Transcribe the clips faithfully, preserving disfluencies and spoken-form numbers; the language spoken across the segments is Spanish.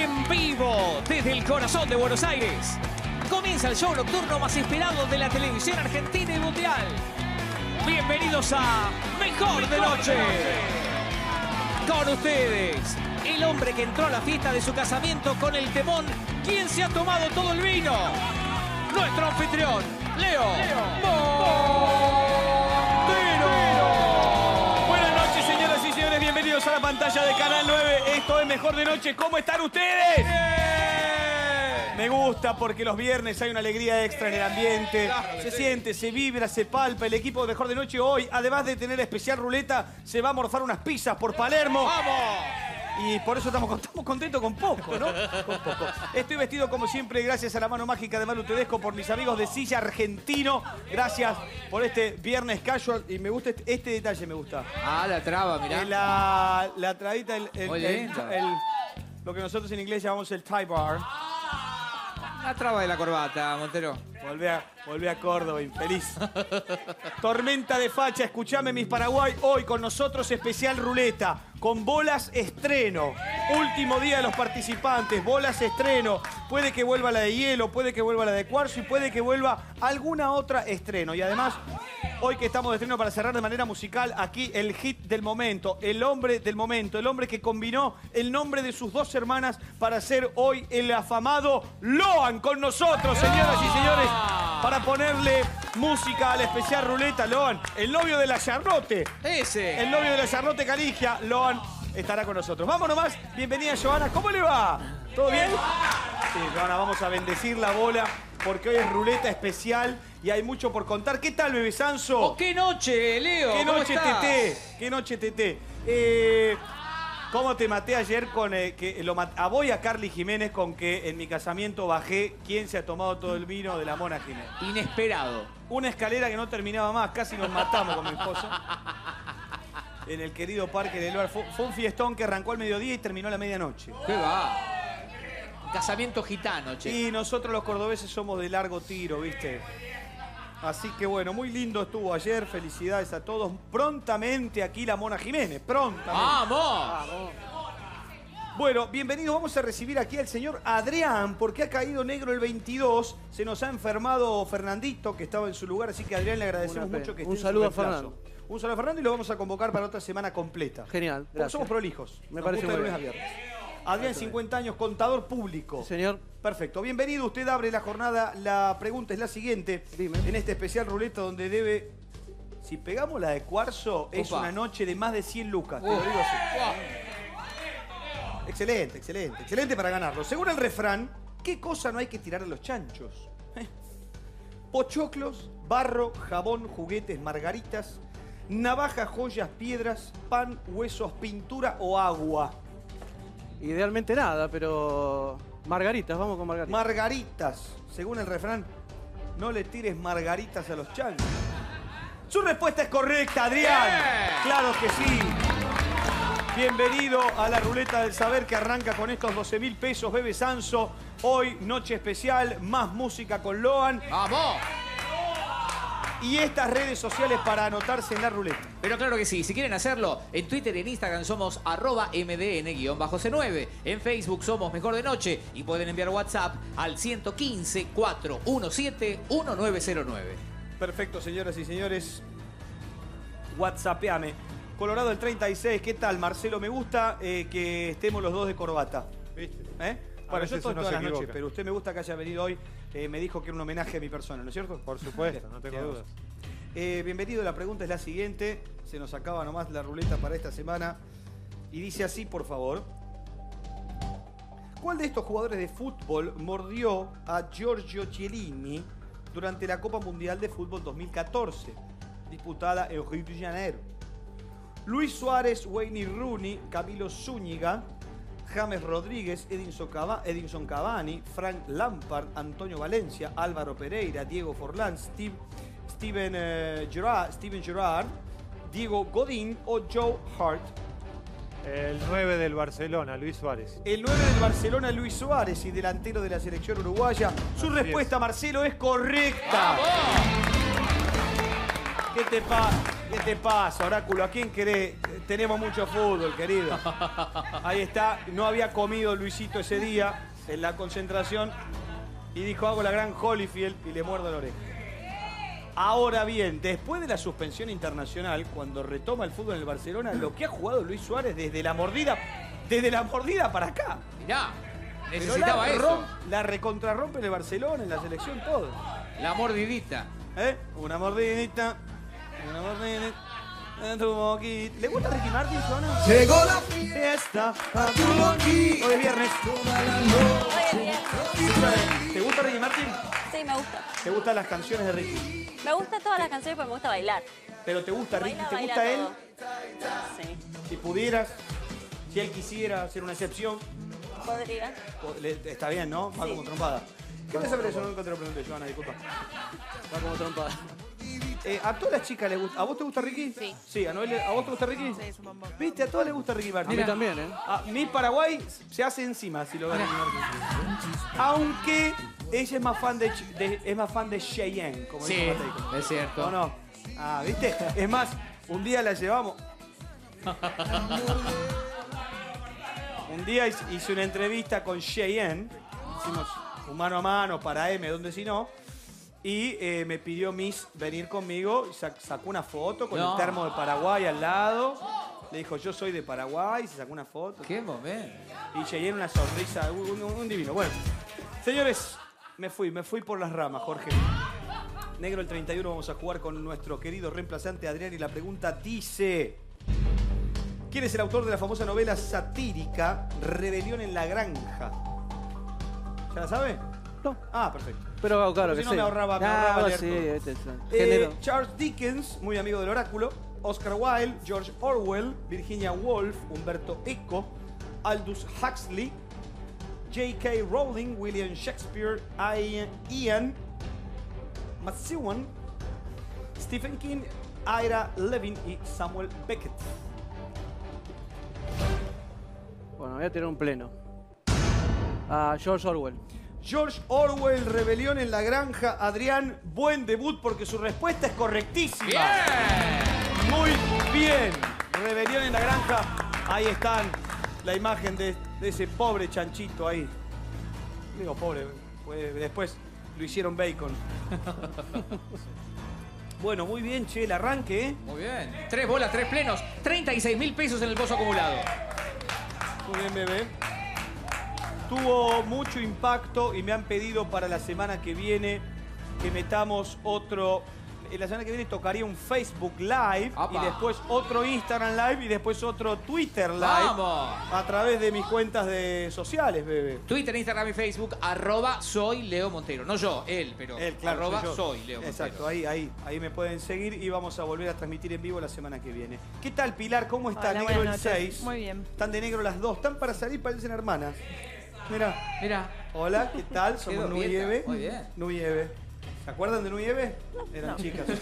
En vivo, desde el corazón de Buenos Aires, comienza el show nocturno más esperado de la televisión argentina y mundial. Bienvenidos a Mejor de Noche. Con ustedes, el hombre que entró a la fiesta de su casamiento con el temón ¿Quién se ha tomado todo el vino? Nuestro anfitrión, Leo, Leo. Montero. Buenas noches, señoras y señores. Bienvenidos a la pantalla de Canal nueve. Esto es Mejor de Noche. ¿Cómo están ustedes? ¡Bien! Me gusta porque los viernes hay una alegría extra en el ambiente. Claro, se sí. siente, se vibra, se palpa. El equipo de Mejor de Noche hoy, además de tener especial ruleta, se va a morfar unas pizzas por Palermo. ¡Vamos! Y por eso estamos, estamos contentos con poco, ¿no? Con poco. Estoy vestido como siempre gracias a la mano mágica de Manu Tedesco, por mis amigos de Silla Argentino. Gracias por este viernes casual. Y me gusta este, este detalle, me gusta. Ah, la traba, mirá. La, la trabita, el, el, Muy el, lindo. el, lo que nosotros en inglés llamamos el tie bar. La traba de la corbata, Montero. Volvé a, volvé a Córdoba, infeliz. Tormenta de facha, escuchame mis Paraguay. Hoy con nosotros especial ruleta, con bolas estreno. Último día de los participantes, bolas estreno. Puede que vuelva la de hielo, puede que vuelva la de cuarzo y puede que vuelva alguna otra estreno. Y además, hoy que estamos de estreno para cerrar de manera musical, aquí el hit del momento, el hombre del momento, el hombre que combinó el nombre de sus dos hermanas para ser hoy el afamado Loan con nosotros, señoras y señores, para ponerle música a la especial ruleta. Loan, el novio de la Charlotte. Ese. El novio de la Charlotte Caligia, Loan, estará con nosotros. Vamos nomás, bienvenida Joana, ¿cómo le va? ¿Todo bien? Sí, Joana, vamos a bendecir la bola porque hoy es ruleta especial y hay mucho por contar. ¿Qué tal, Bebé Sanso? Oh, ¡qué noche, Leo! ¿Qué ¿Cómo noche, estás? Teté? ¿Qué noche, Teté? Eh, ¿Cómo te maté ayer con eh, que lo mat a voy a Carly Jiménez con que en mi casamiento bajé ¿Quién se ha tomado todo el vino? De la Mona Jiménez? Inesperado. Una escalera que no terminaba más, casi nos matamos con mi esposa. En el querido Parque del Bar. Fue, fue un fiestón que arrancó al mediodía y terminó a la medianoche. ¿Qué va? Un casamiento gitano, che. Y nosotros los cordobeses somos de largo tiro, ¿viste? Así que bueno, muy lindo estuvo ayer. Felicidades a todos. Prontamente aquí la Mona Jiménez. Prontamente. ¡Vamos! Bueno, bienvenidos. Vamos a recibir aquí al señor Adrián, porque ha caído negro el veintidós. Se nos ha enfermado Fernandito, que estaba en su lugar. Así que a Adrián le agradecemos mucho que esté Un en saludo su a reemplazo. Fernando. Un saludo a Fernando y lo vamos a convocar para otra semana completa. Genial, Porque gracias. somos prolijos. Me Nos parece gusta de muy lunes a bien. viernes. Adrián, cincuenta años, contador público. Sí, señor. Perfecto. Bienvenido. Usted abre la jornada. La pregunta es la siguiente. Dime. En este especial ruleta donde debe... Si pegamos la de cuarzo, es Opa. una noche de más de cien lucas. Te Uh. lo digo así. Excelente, excelente. Excelente para ganarlo. Según el refrán, ¿qué cosa no hay que tirar a los chanchos? ¿Eh? Pochoclos, barro, jabón, juguetes, margaritas, navajas, joyas, piedras, pan, huesos, pintura o agua. Idealmente nada, pero... Margaritas, vamos con margaritas. Margaritas. Según el refrán, no le tires margaritas a los chanchos. Su respuesta es correcta, Adrián. ¡Bien! Claro que sí. Bienvenido a la Ruleta del Saber que arranca con estos doce mil pesos, Bebe Sanso. Hoy, noche especial, más música con Loan. ¡Vamos! Y estas redes sociales para anotarse en la ruleta. Pero claro que sí, si quieren hacerlo, en Twitter y en Instagram somos arroba M D N guión bajo C nueve. En Facebook somos Mejor de Noche y pueden enviar WhatsApp al ciento quince, cuatrocientos diecisiete, diecinueve cero nueve. Perfecto, señoras y señores. WhatsAppeame. Colorado el treinta y seis, ¿qué tal, Marcelo? Me gusta eh, que estemos los dos de corbata. ¿Viste? ¿Eh? A Bueno, yo veces estoy uno todas se las noches, equivoca. pero usted me gusta que haya venido hoy. Eh, me dijo que era un homenaje a mi persona, ¿no es cierto? Por supuesto, no tengo Tiene dudas. Eh, bienvenido, la pregunta es la siguiente. Se nos acaba nomás la ruleta para esta semana. Y dice así, por favor. ¿Cuál de estos jugadores de fútbol mordió a Giorgio Chiellini durante la Copa Mundial de Fútbol dos mil catorce, disputada en Río de Janeiro? Luis Suárez, Wayne Rooney, Camilo Zúñiga, James Rodríguez, Edinson Cava- Edinson Cavani, Frank Lampard, Antonio Valencia, Álvaro Pereira, Diego Forlán, Steve, Steven, eh, Gerrard, Steven Gerrard, Diego Godín o Joe Hart. El nueve del Barcelona, Luis Suárez. El nueve del Barcelona, Luis Suárez, y delantero de la selección uruguaya. Su Así respuesta, es. Marcelo, es correcta. ¿Qué te pasa? ¿Qué te pasa, Oráculo? ¿A quién querés? Tenemos mucho fútbol, querido. Ahí está. No había comido Luisito ese día en la concentración y dijo, hago la gran Holyfield y le muerdo la oreja. Ahora bien, después de la suspensión internacional, cuando retoma el fútbol en el Barcelona, lo que ha jugado Luis Suárez desde la mordida, desde la mordida para acá. Mirá, Pero necesitaba la, eso. rom- la recontrarrompe en el Barcelona, en la selección, todo. La mordidita. ¿Eh? Una mordidita, una mordidita en tu boquita. ¿Le gusta Ricky Martin, Zona? Llegó la Fiesta. fiesta aquí. Hoy es viernes. Hoy es viernes. ¿Te gusta Ricky Martin? Sí, me gusta. ¿Te gustan las canciones de Ricky? Me gustan todas las canciones porque me gusta bailar. ¿Pero te gusta Ricky? Baila, ¿Te baila gusta él? todo. Sí, Si pudieras, si él quisiera hacer una excepción, podría. le- está bien, ¿no? Va Sí. como trompada. ¿Qué te sabe eso? No te lo pregunté, Joana, disculpa. Va como trompada. Eh, ¿A todas las chicas les gusta? ¿A vos te gusta Ricky? Sí. Sí, ¿a Noel? le- ¿A vos te gusta Ricky? Sí, es un bombón. ¿Viste? A todas les gusta Ricky A Martin. mí también, ¿eh? A mi Paraguay se hace encima si lo ven Ricky Martin. Aunque ella es más fan de, Ch- de- es más fan de Cheyenne, como Sí, dijo Mateico. es cierto. ¿O no? Ah, ¿viste? Es más, un día la llevamos. Un día hice hice una entrevista con Cheyenne. Hicimos un mano a mano para M, donde si no. Y eh, me pidió Miss venir conmigo. y sac- sacó una foto con No. el termo de Paraguay al lado. Le dijo, yo soy de Paraguay. Se sacó una foto. Qué momento. Y Cheyenne una sonrisa, un, un- un divino. Bueno, señores, me fui, me fui por las ramas, Jorge. Negro, el treinta y uno vamos a jugar con nuestro querido reemplazante Adrián y la pregunta dice... ¿Quién es el autor de la famosa novela satírica Rebelión en la Granja? ¿Ya la sabe? No. Ah, perfecto. Pero claro Si que no, sí. me ahorraba- me Ah, ahorraba leer sí, todo. este es el Eh, género. Charles Dickens, muy amigo del oráculo. Oscar Wilde, George Orwell, Virginia Woolf, Humberto Eco, Aldous Huxley, J K Rowling, William Shakespeare, Ian, Ian Matsuwan, Stephen King, Ira Levin y Samuel Beckett. Bueno, voy a tirar un pleno. A George Orwell. George Orwell, Rebelión en la Granja. Adrián, buen debut porque su respuesta es correctísima. Bien. Muy bien. Rebelión en la Granja. Ahí están la imagen de, de ese pobre chanchito ahí. Digo pobre, pues después lo hicieron bacon. Bueno, muy bien, che, el arranque, ¿eh? Muy bien. Tres bolas, tres plenos. treinta y seis mil pesos en el pozo acumulado. Muy bien, bebé. Tuvo mucho impacto y me han pedido para la semana que viene que metamos otro... En la semana que viene tocaría un Facebook Live ¡Apa! y después otro Instagram Live y después otro Twitter Live. ¡Vamos! A través de mis cuentas de sociales, bebé. Twitter, Instagram y Facebook, arroba soy Leo Montero. No yo, él, pero Él, claro, arroba soy yo. soy Leo Montero. Exacto, ahí, ahí, ahí me pueden seguir y vamos a volver a transmitir en vivo la semana que viene. ¿Qué tal, Pilar? ¿Cómo está? Hola, Negro el buenas noches. seis. Muy bien. Están de negro las dos. Están para salir, parecen hermanas. Mira. Mira. Hola, ¿qué tal? Somos Quedó Nu y quieta. Eve. Muy bien. Nu y Eve. ¿Se acuerdan de Nu y Eve? Eran chicas. ¿Quiénes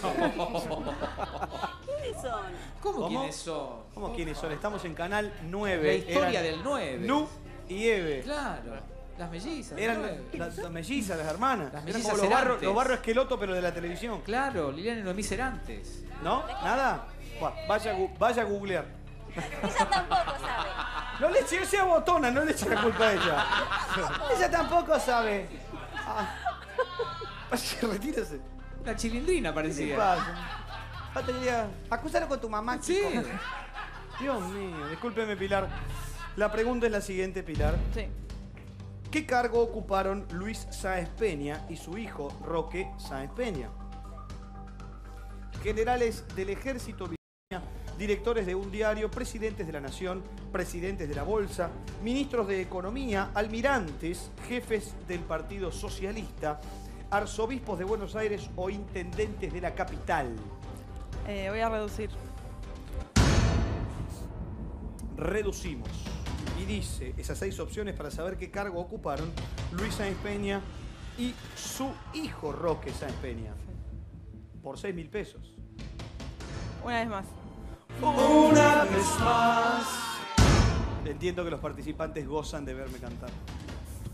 son? ¿Cómo, ¿Cómo? quiénes son? ¿Cómo quiénes son? Estamos en Canal nueve. La historia Eran del nueve. Nu y Eve. Claro. Las mellizas. Eran nueve. las, las mellizas, las hermanas. Las Eran mellizas como los barros Cerantes. los barro esqueloto, pero de la televisión. Claro, Liliana y Noemí Cerantes. ¿No? ¿Nada? Buah, vaya, a gu- vaya a googlear. Ella tampoco sabe. No le eche, sea botona, no le eche la culpa a ella. Ella tampoco sabe. Ah. Vaya, retírese. La chilindrina ¿Qué parecía. pasa? Batería. Acúsalo con tu mamá, Sí. chico. Dios mío, discúlpeme, Pilar. La pregunta es la siguiente, Pilar. Sí. ¿Qué cargo ocuparon Luis Sáenz Peña y su hijo Roque Sáenz Peña? Generales del Ejército, directores de un diario, presidentes de la Nación, presidentes de la Bolsa, ministros de Economía, almirantes, jefes del Partido Socialista, arzobispos de Buenos Aires o intendentes de la capital. Eh, voy a reducir. Reducimos. Y dice esas seis opciones para saber qué cargo ocuparon Luis Sáenz Peña y su hijo Roque Sáenz Peña. Por seis mil pesos. Una vez más. Una vez más. Entiendo que los participantes gozan de verme cantar.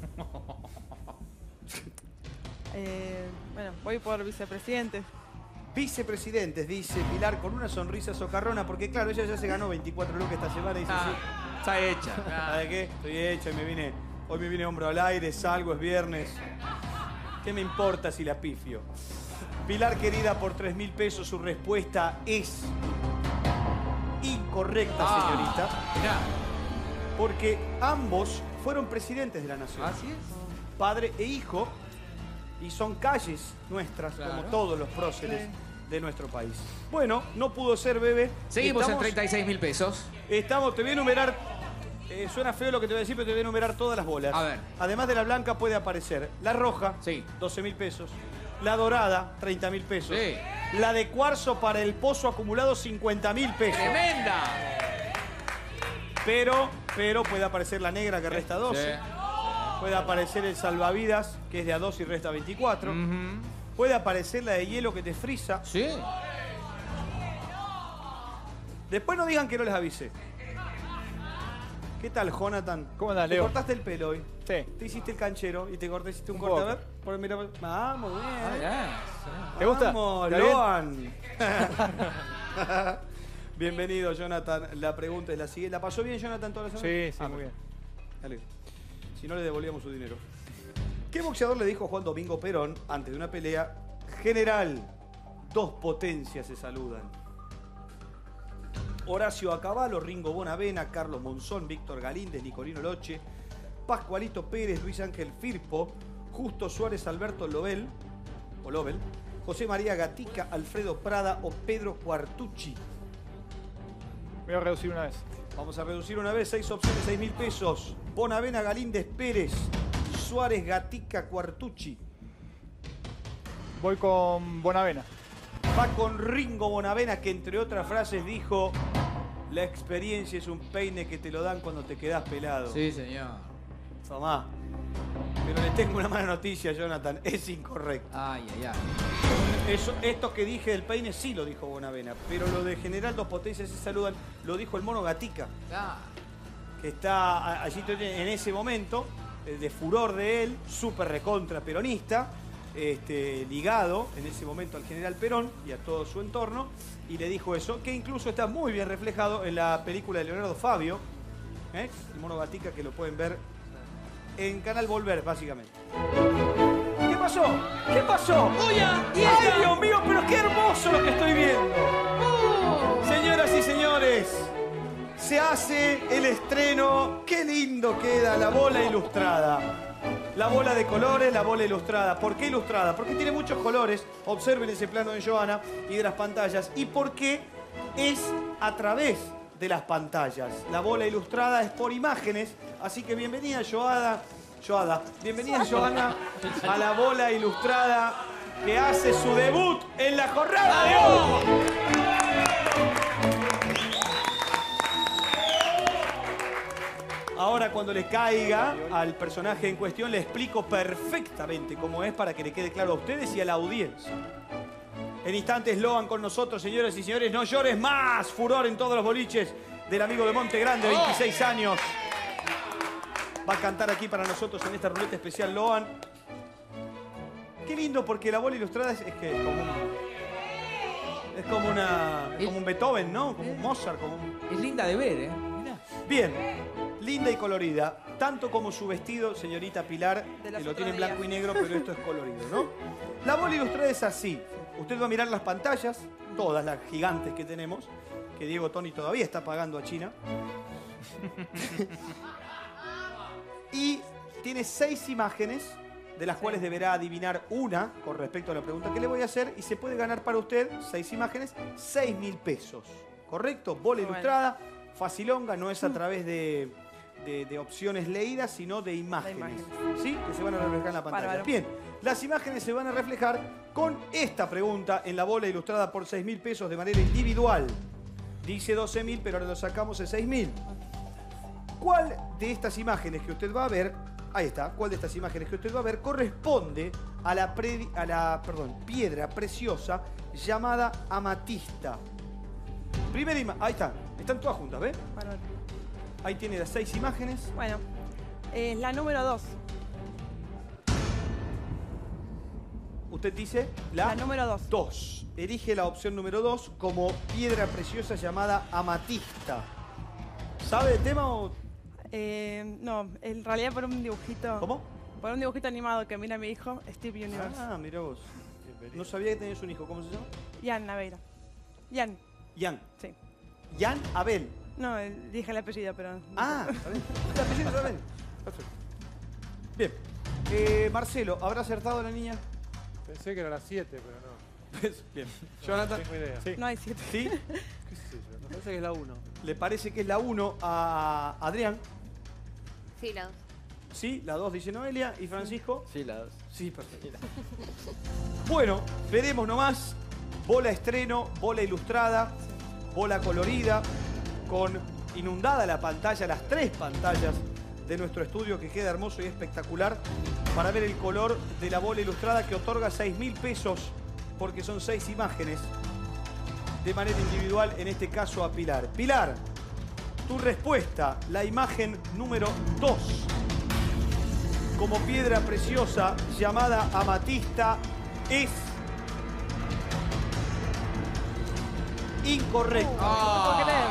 Eh, bueno, voy por vicepresidente. Vicepresidentes, dice Pilar con una sonrisa socarrona, porque claro, ella ya se ganó veinticuatro lucas esta semana y dice, Ah, sí, está hecha. ¿sabe qué? Estoy hecha y me vine, hoy me vine hombro al aire, salgo, es viernes. ¿Qué me importa si la pifio? Pilar querida, por tres mil pesos, su respuesta es incorrecta, Ah, señorita, mirá. porque ambos fueron presidentes de la nación, Así es. padre e hijo, y son calles nuestras, Claro. como todos los próceres de nuestro país. Bueno, no pudo ser, bebé. Seguimos en Estamos- treinta y seis mil pesos. Estamos, te voy a enumerar, eh, suena feo lo que te voy a decir, pero te voy a enumerar todas las bolas. A ver. Además de la blanca puede aparecer la roja, Sí. doce mil pesos. La dorada, treinta mil pesos. Sí. La de cuarzo para el pozo acumulado, cincuenta mil pesos. ¡Tremenda! Pero, pero puede aparecer la negra que resta doce. Sí. Puede aparecer el salvavidas, que es de a dos y resta veinticuatro. Ujú. Puede aparecer la de hielo que te frisa. Sí. Después no digan que no les avisé. ¿Qué tal, Jonathan? ¿Cómo andás, ¿Te Leo? cortaste el pelo hoy? Sí. ¿Te hiciste el canchero y te cortaste, hiciste un, Un corte? A poco. ver, por, mira, vamos, bien. Ah, ya. ¿Te gusta? Vamos, ¿Está bien? Loan. Bienvenido, Jonathan. La pregunta es la siguiente. ¿La pasó bien, Jonathan, toda la semana? Sí, sí, Ah, muy bien. Dale. Si no, le devolvíamos su dinero. ¿Qué boxeador le dijo a Juan Domingo Perón antes de una pelea? General, dos potencias se saludan. Horacio Acabalo, Ringo Bonavena, Carlos Monzón, Víctor Galíndez, Nicolino Loche, Pascualito Pérez, Luis Ángel Firpo, Justo Suárez, Alberto Lobel, o Lobel, José María Gatica, Alfredo Prada o Pedro Cuartucci. Voy a reducir una vez. Vamos a reducir una vez, seis opciones, seis mil pesos. Bonavena, Galíndez, Pérez, Suárez, Gatica, Cuartucci. Voy con Bonavena. Va con Ringo Bonavena, que entre otras frases dijo: la experiencia es un peine que te lo dan cuando te quedás pelado. Sí, señor. Tomá. Pero le tengo una mala noticia, Jonathan. Es incorrecto. Ay, ay, ay. Eso, esto que dije del peine sí lo dijo Bonavena. Pero lo de General Dos Potencias se saludan lo dijo el mono Gatica, Ah, que está a- allí en ese momento, eh, de furor de él, súper recontra peronista, este, ligado en ese momento al general Perón y a todo su entorno, y le dijo eso, que incluso está muy bien reflejado en la película de Leonardo Fabio, ¿eh? El mono Gatica, que lo pueden ver en Canal Volver, básicamente. ¿Qué pasó? ¿Qué pasó? ¡Uya! ¡Y ¡Ay, esta! Dios mío! ¡Pero qué hermoso lo que estoy viendo! Señoras y señores, se hace el estreno. ¡Qué lindo queda la bola ilustrada! La bola de colores, la bola ilustrada. ¿Por qué ilustrada? Porque tiene muchos colores. Observen ese plano de Joana y de las pantallas. Y porque es a través de las pantallas. La bola ilustrada es por imágenes. Así que bienvenida, Joada. Joada. Bienvenida, Joana, a la bola ilustrada que hace su debut en la jornada de hoy. Ahora, cuando le caiga al personaje en cuestión, le explico perfectamente cómo es para que le quede claro a ustedes y a la audiencia. En instantes, Loan con nosotros, señoras y señores. No llores más. Furor en todos los boliches del amigo de Monte Grande, veintiséis años. Va a cantar aquí para nosotros en esta ruleta especial, Loan. Qué lindo, porque la bola ilustrada es, es que es como un... Es como una... es como un Beethoven, ¿no? Como un Mozart, como un... es linda de ver, ¿eh? Mirá. Bien, linda y colorida, tanto como su vestido, señorita Pilar, De los que lo otros tiene en días. blanco y negro, pero esto es colorido, ¿no? La bola ilustrada es así. Usted va a mirar las pantallas, todas las gigantes que tenemos, que Diego Toni todavía está pagando a China. Y tiene seis imágenes, de las cuales deberá adivinar una con respecto a la pregunta que le voy a hacer, y se puede ganar para usted, seis imágenes, seis mil pesos. ¿Correcto? Bola Bueno. ilustrada, facilonga, no es a través de, de- de opciones leídas, sino de imágenes. imágenes. ¿Sí? Que se van a reflejar en la pantalla. Bárbaro. Bien, las imágenes se van a reflejar con esta pregunta en la bola ilustrada por seis mil pesos de manera individual. Dice doce mil, pero ahora lo sacamos en seis mil. ¿Cuál de estas imágenes que usted va a ver, ahí está, cuál de estas imágenes que usted va a ver corresponde a la, pre- a la perdón, piedra preciosa llamada amatista? Primera imagen, ahí está, están todas juntas, ¿ves? Bárbaro. Ahí tiene las seis imágenes. Bueno, es la número dos. Usted dice la, La número dos. dos. Elige la opción número dos como piedra preciosa llamada amatista. ¿Sabe el tema o...? Eh, no, en realidad por un dibujito. ¿Cómo? Por un dibujito animado que mira mi hijo, Steve Universe. Ah, mira vos. No sabía que tenías un hijo. ¿Cómo se llama? Jan Naveira. Jan, Jan. sí. Jan Abel. No, eh, dije el apellido, pero. Ah, está bien. El apellido está bien. Perfecto. Bien. Eh, Marcelo, ¿habrá acertado la niña? Pensé que era las siete, pero no. Pues, bien. No Jonathan. tengo idea. Sí. No hay siete. ¿Sí? ¿Qué sé yo? Me parece que es la uno. ¿Le parece que es la uno a Adrián? Sí, la dos. Sí, la dos dice Noelia. ¿Y Francisco? Sí, la dos. Sí, perfecto. Bueno, veremos nomás. Bola estreno, bola ilustrada, bola colorida, con inundada la pantalla, las tres pantallas de nuestro estudio, que queda hermoso y espectacular, para ver el color de la bola ilustrada, que otorga seis mil pesos, porque son seis imágenes de manera individual, en este caso a Pilar. Pilar, tu respuesta, la imagen número dos, como piedra preciosa llamada amatista, es incorrecta. No puedo creer.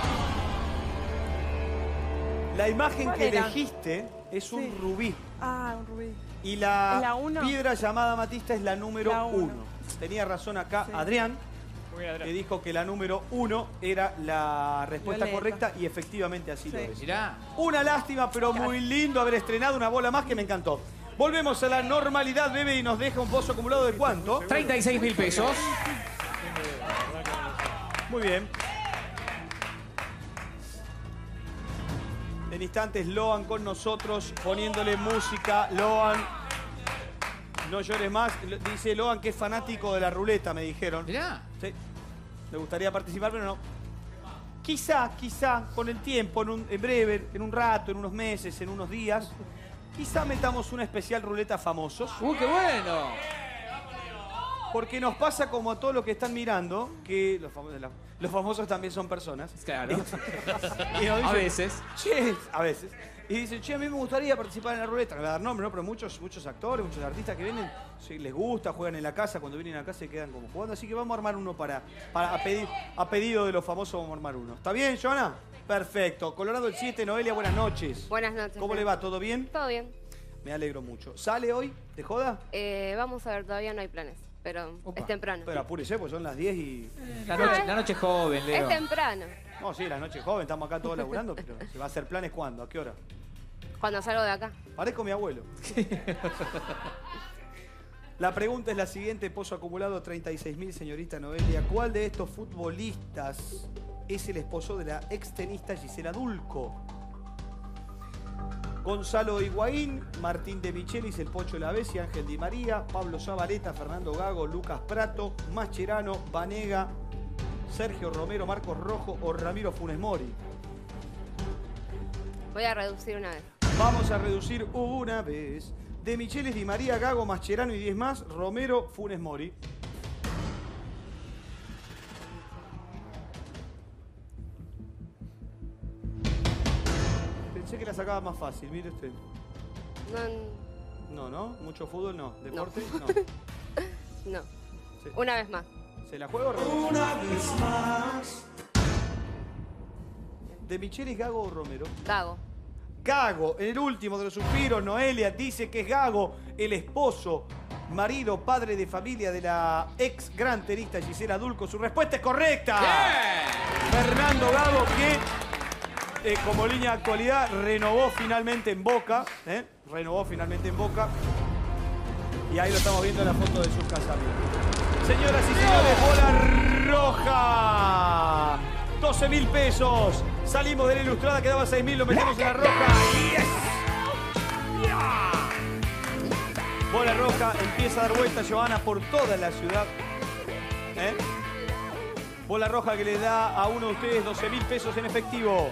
La imagen ¿Cuál que era? elegiste es un Sí. rubí. Ah, un rubí. Y la, ¿Es la uno? piedra llamada amatista es la número La uno. uno. Tenía razón acá Sí. Adrián, Muy bien, que Adrián. dijo que la número uno era la respuesta Violeta. correcta, y efectivamente así lo Sí. es. Mirá. Una lástima, pero muy lindo haber estrenado una bola más que me encantó. Volvemos a la normalidad, bebé, y nos deja un pozo acumulado de ¿cuánto? treinta y seis mil pesos. Muy bien. En instantes, Loan con nosotros, poniéndole música. Loan, no llores más. Dice Loan que es fanático de la ruleta, me dijeron. Mirá. Sí. Le gustaría participar, pero no. Quizá, quizá, con el tiempo, en, un- en breve, en un rato, en unos meses, en unos días, quizá metamos una especial ruleta famosos. ¡Uh, qué bueno! Porque nos pasa como a todos los que están mirando, que los famosos, los famosos también son personas. Claro. Y nos A dicen, veces. Che, a veces. Y dicen, che, a mí me gustaría participar en la ruleta. No voy a dar nombre, ¿no? Pero muchos, muchos actores, muchos artistas que vienen, sí, les gusta, juegan en la casa. Cuando vienen a casa se quedan como jugando. Así que vamos a armar uno para, para a, pedir, a pedido de los famosos, vamos a armar uno. ¿Está bien, Joana? Perfecto. Colorado el siete, Noelia, buenas noches. Buenas noches. ¿Cómo le va? ¿Todo bien? Todo bien. Me alegro mucho. ¿Sale hoy? ¿De joda? Eh, vamos a ver, todavía no hay planes, pero Opa. es temprano. Pero apúrese, pues son las diez y... La noche, la noche joven, Leo. Es temprano. No, sí, la noche joven, estamos acá todos laburando, pero ¿se va a hacer planes cuándo? ¿A qué hora? Cuando salgo de acá. Parezco mi abuelo. La pregunta es la siguiente, pozo acumulado treinta y seis mil, señorita Noelia. ¿Cuál de estos futbolistas es el esposo de la extenista Gisela Dulco? Gonzalo Higuaín, Martín de Michelis, el Pocho Lavesi, Ángel Di María, Pablo Zabaleta, Fernando Gago, Lucas Prato, Mascherano, Vanega, Sergio Romero, Marcos Rojo o Ramiro Funes Mori. Voy a reducir una vez. Vamos a reducir una vez. De Michelis, Di María, Gago, Mascherano y diez más, Romero, Funes Mori. Pensé que la sacaba más fácil, mire usted. No, No, ¿no? ¿Mucho fútbol? No. ¿Deporte? No. no. Sí. Una vez más. ¿Se la juego? Una vez más. ¿De Michelis, Gago o Romero? Gago. Gago, en el último de los suspiros, Noelia dice que es Gago, el esposo, marido, padre de familia de la ex gran tenista Gisela Dulco. Su respuesta es correcta. ¡Bien! Fernando Gago, que eh, como línea de actualidad renovó finalmente en Boca. ¿eh? Renovó finalmente en Boca. Y ahí lo estamos viendo en la foto de su casamiento. Señoras y señores, bola roja. doce mil pesos. Salimos de la ilustrada, quedaba seis mil, lo metemos en la roja. ¡Yes! ¡Yeah! Bola roja, empieza a dar vuelta Joana por toda la ciudad. ¿Eh? Bola roja que le da a uno de ustedes doce mil pesos en efectivo.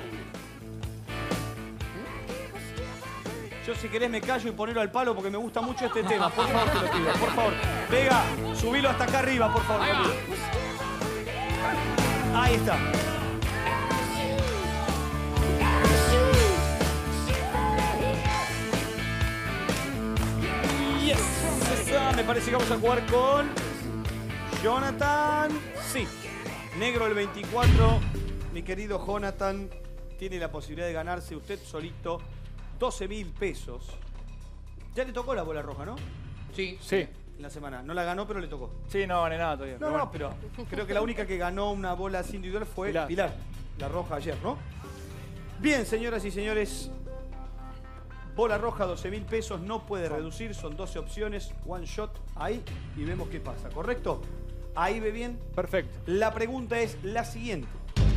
Yo si querés me callo y ponelo al palo porque me gusta mucho este tema. Por favor, te lo pido, por favor. Vega, subilo hasta acá arriba, por favor. Ahí va. Ahí está. Yes. Me parece que vamos a jugar con Jonathan. Sí. Negro el veinticuatro. Mi querido Jonathan tiene la posibilidad de ganarse usted solito doce mil pesos. Ya le tocó la bola roja, ¿no? Sí. Sí. En la semana. No la ganó, pero le tocó. Sí, no gané nada todavía. No, pero no, bueno. pero creo que la única que ganó una bola así individual fue Pilar. Pilar. La roja ayer, ¿no? Bien, señoras y señores. Bola roja, doce mil pesos. No puede reducir. Son doce opciones. One shot ahí y vemos qué pasa. ¿Correcto? Ahí ve bien. Perfecto. La pregunta es la siguiente.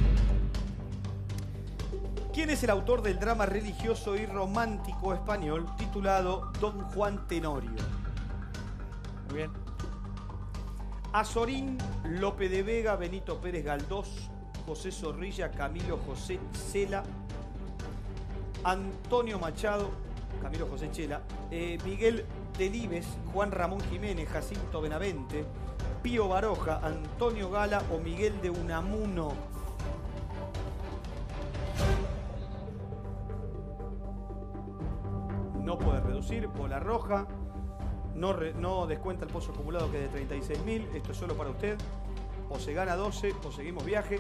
¿Quién es el autor del drama religioso y romántico español titulado Don Juan Tenorio? Muy bien. Azorín, Lope de Vega, Benito Pérez Galdós, José Zorrilla, Camilo José Cela, Antonio Machado, Camilo José Chela, eh, Miguel Delibes, Juan Ramón Jiménez, Jacinto Benavente, Pío Baroja, Antonio Gala o Miguel de Unamuno. No puede reducir, bola roja. No, re, no descuenta el pozo acumulado que es de treinta y seis mil. Esto es solo para usted. O se gana doce o seguimos viaje.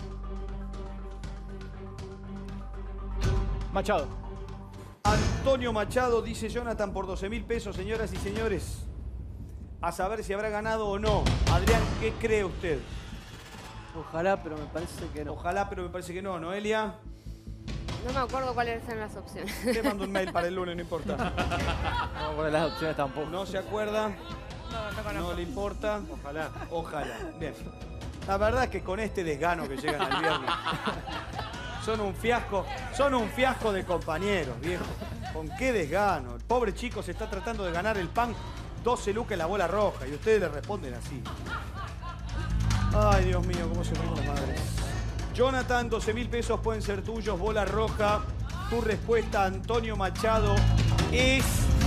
Machado. Antonio Machado, dice Jonathan, por doce mil pesos, señoras y señores. A saber si habrá ganado o no. Adrián, ¿qué cree usted? Ojalá, pero me parece que no. Ojalá, pero me parece que no. Noelia, No me acuerdo cuáles eran las opciones. te mando un mail para el lunes, no importa. No, bueno, las opciones tampoco. No se acuerda, No, no conozco. no le importa. Ojalá. Ojalá. Bien. La verdad es que con este desgano que llegan al viernes, son un fiasco, son un fiasco de compañeros, viejo. ¿Con qué desgano? El pobre chico se está tratando de ganar el pan, doce lucas en la bola roja, y ustedes le responden así. Ay, Dios mío, cómo se ríen las madres. Jonathan, doce mil pesos pueden ser tuyos, bola roja. Tu respuesta, Antonio Machado, es...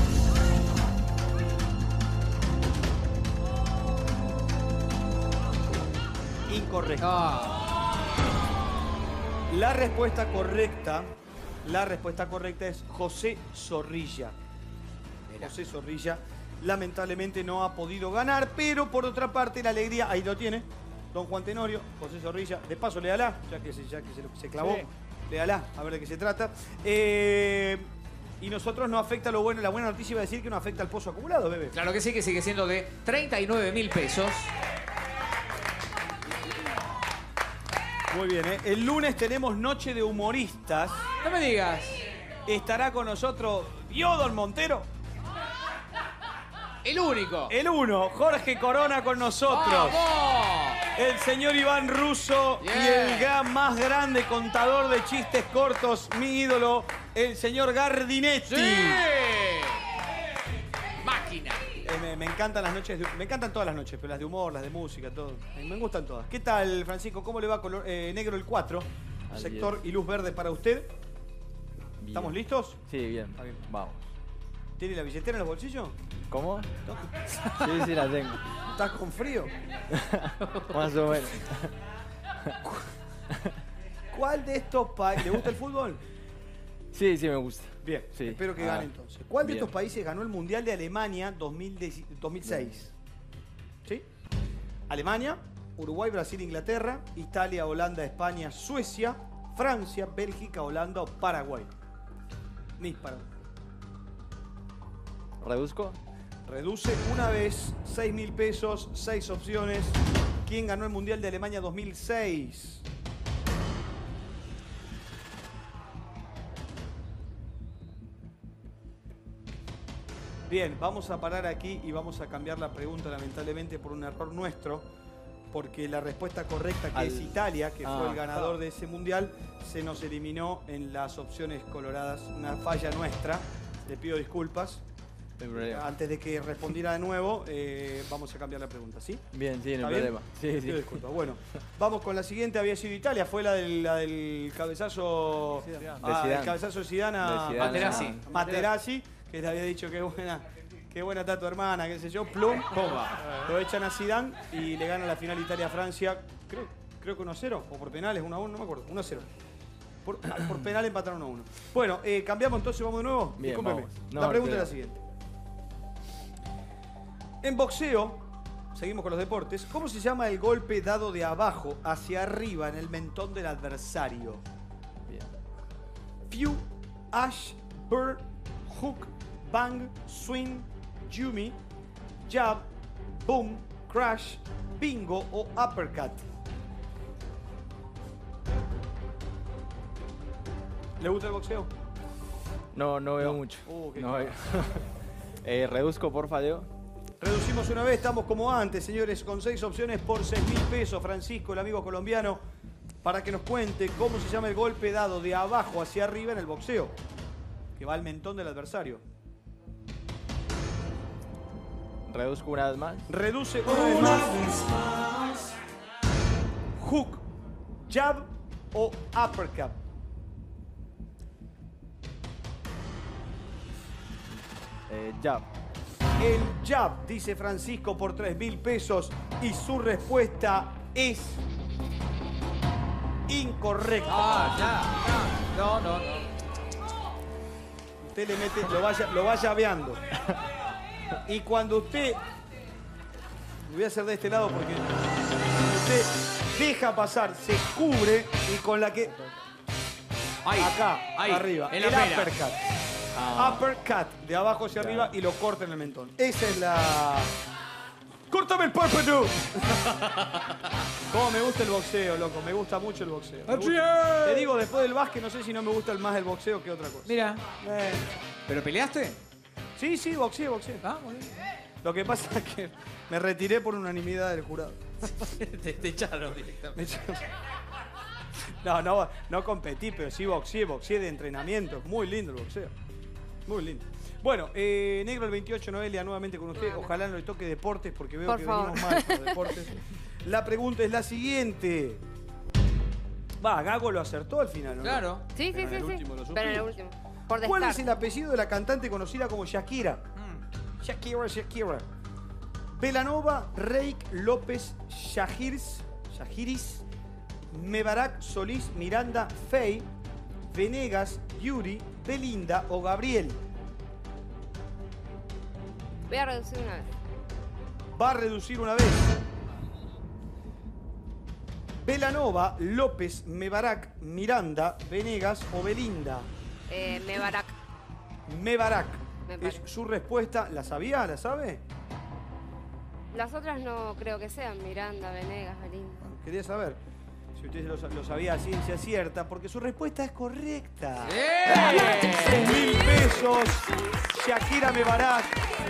incorrecta. Ah, La respuesta correcta, la respuesta correcta es José Zorrilla. José Zorrilla lamentablemente no ha podido ganar, pero por otra parte la alegría, ahí lo tiene, Don Juan Tenorio, José Zorrilla. De paso, léala, ya que se, ya que se, se clavó, Sí. léala, a ver de qué se trata. Eh, y nosotros no afecta lo bueno, la buena noticia iba a decir que no afecta al pozo acumulado, bebé. claro que sí, que sigue siendo de treinta y nueve mil pesos. Muy bien, ¿eh? El lunes tenemos Noche de Humoristas. No me digas. Estará con nosotros Diodon Montero. El único. El uno, Jorge Corona con nosotros. ¡Vamos! El señor Iván Russo y Yeah. el gran, más grande contador de chistes cortos, mi ídolo, el señor Gardinetti. ¡Sí! Máquina. Eh, me, me encantan las noches, de- me encantan todas las noches, pero las de humor, las de música, todo. Eh, me gustan todas. ¿Qué tal, Francisco? ¿Cómo le va color, eh, negro el cuatro? Así Sector es. y luz verde para usted. Bien. ¿Estamos listos? Sí, bien. Está bien. Vamos. ¿Tiene la billetera en los bolsillos? ¿Cómo? Sí, sí, la tengo. ¿Estás con frío? Más o menos. ¿Cuál de estos países... ¿Le gusta el fútbol? Sí, sí, me gusta. Bien, Sí. espero que Ah, gane entonces. ¿Cuál de bien. estos países ganó el Mundial de Alemania dos mil seis? ¿Sí? Alemania, Uruguay, Brasil, Inglaterra, Italia, Holanda, España, Suecia, Francia, Bélgica, Holanda o Paraguay. Ni Paraguay. ¿Reduzco? Reduce una vez, seis mil pesos, seis opciones. ¿Quién ganó el Mundial de Alemania dos mil seis? Bien, vamos a parar aquí y vamos a cambiar la pregunta, lamentablemente, por un error nuestro, porque la respuesta correcta, que Al- es Italia, que fue Ah. el ganador de ese mundial, se nos eliminó en las opciones coloradas. Una falla nuestra, le pido disculpas. No hay problema. Antes de que respondiera de nuevo, eh, vamos a cambiar la pregunta, ¿sí? Bien, sí, no ¿Está hay bien? problema. Sí, Pido sí. disculpas. Bueno, vamos con la siguiente. Había sido Italia, fue la del, la del cabezazo. Zidane. Ah, De Zidane. el cabezazo de Zidane a De Zidane. Materazzi. Materazzi, que le había dicho que buena, qué buena está tu hermana, qué sé yo. Plum, pumba. Lo echan a Zidane y le gana la final Italia-Francia. Creo, creo que uno a cero, o por penales, uno a uno, no me acuerdo. uno a cero. Por, por penal empataron uno a uno. Bueno, eh, cambiamos entonces, vamos de nuevo. Bien, Discúlpeme. vamos. No, la pregunta es la pero- siguiente. En boxeo, seguimos con los deportes, ¿cómo se llama el golpe dado de abajo hacia arriba en el mentón del adversario? Bien. Pew, ash, bird, hook, bang, swing, jummy, jab, boom, crash, bingo o uppercut. ¿Le gusta el boxeo? No, no veo No. mucho. Uh, qué No cagada. veo. eh, reduzco, porfa, Leo. Reducimos una vez, estamos como antes, señores, con seis opciones por seis mil pesos. Francisco, el amigo colombiano, para que nos cuente cómo se llama el golpe dado de abajo hacia arriba en el boxeo, que va al mentón del adversario. Reduzco una vez más. Reduce una vez más. Hook, jab o uppercut. Eh, jab. El jab, dice Francisco, por tres mil pesos. Y su respuesta es incorrecta. Ah, ya. No, no, no. Usted le mete, lo va, lo va llaveando. Y cuando usted... Lo voy a hacer de este lado porque... Usted deja pasar, se cubre y con la que... Ahí, Acá, ahí, arriba. en El la pera. uppercut. Uppercut, de abajo hacia arriba y lo corta en el mentón. Esa es la... ¡Córtame el párpado! Cómo me gusta el boxeo, loco. Me gusta mucho el boxeo. Me gusta- Te digo, después del básquet, no sé si no me gusta más el boxeo que otra cosa. Mira, Eh, ¿pero peleaste? sí, sí, boxeo, boxeo. Ah, muy bien. Lo que pasa es que me retiré por unanimidad del jurado. te, te echaron directamente. No, no, no competí, pero sí boxeé, boxeé de entrenamiento. Muy lindo el boxeo. Muy lindo. Bueno, eh, Negro el veintiocho, Noelia, nuevamente con usted. Ojalá no le toque deportes porque veo Por que favor. venimos mal con los deportes. La pregunta es la siguiente. Va, Gago lo acertó al final, ¿no? Claro. Sí, sí, Pero en sí, el sí. último lo Pero en el supimos. último. Por ¿Cuál es descarte. el apellido de la cantante conocida como Shakira? Mm. Shakira, Shakira. Belanova, Reik, López, Shahirs, Shahiris, Mebarak, Solís, Miranda, Fey, Venegas, Yuri, Belinda o Gabriel. Voy a reducir una vez. Va a reducir una vez. Belanova, López, Mebarak, Miranda, Venegas o Belinda. Eh, Mebarak. Mebarak. Mebarak. Es su respuesta. ¿La sabía? ¿La sabe? Las otras no creo que sean. Miranda, Venegas, Belinda. Quería saber si usted lo, lo sabía a ciencia cierta, porque su respuesta es correcta. ¡Eh! seis mil pesos. Shakira Mebarak.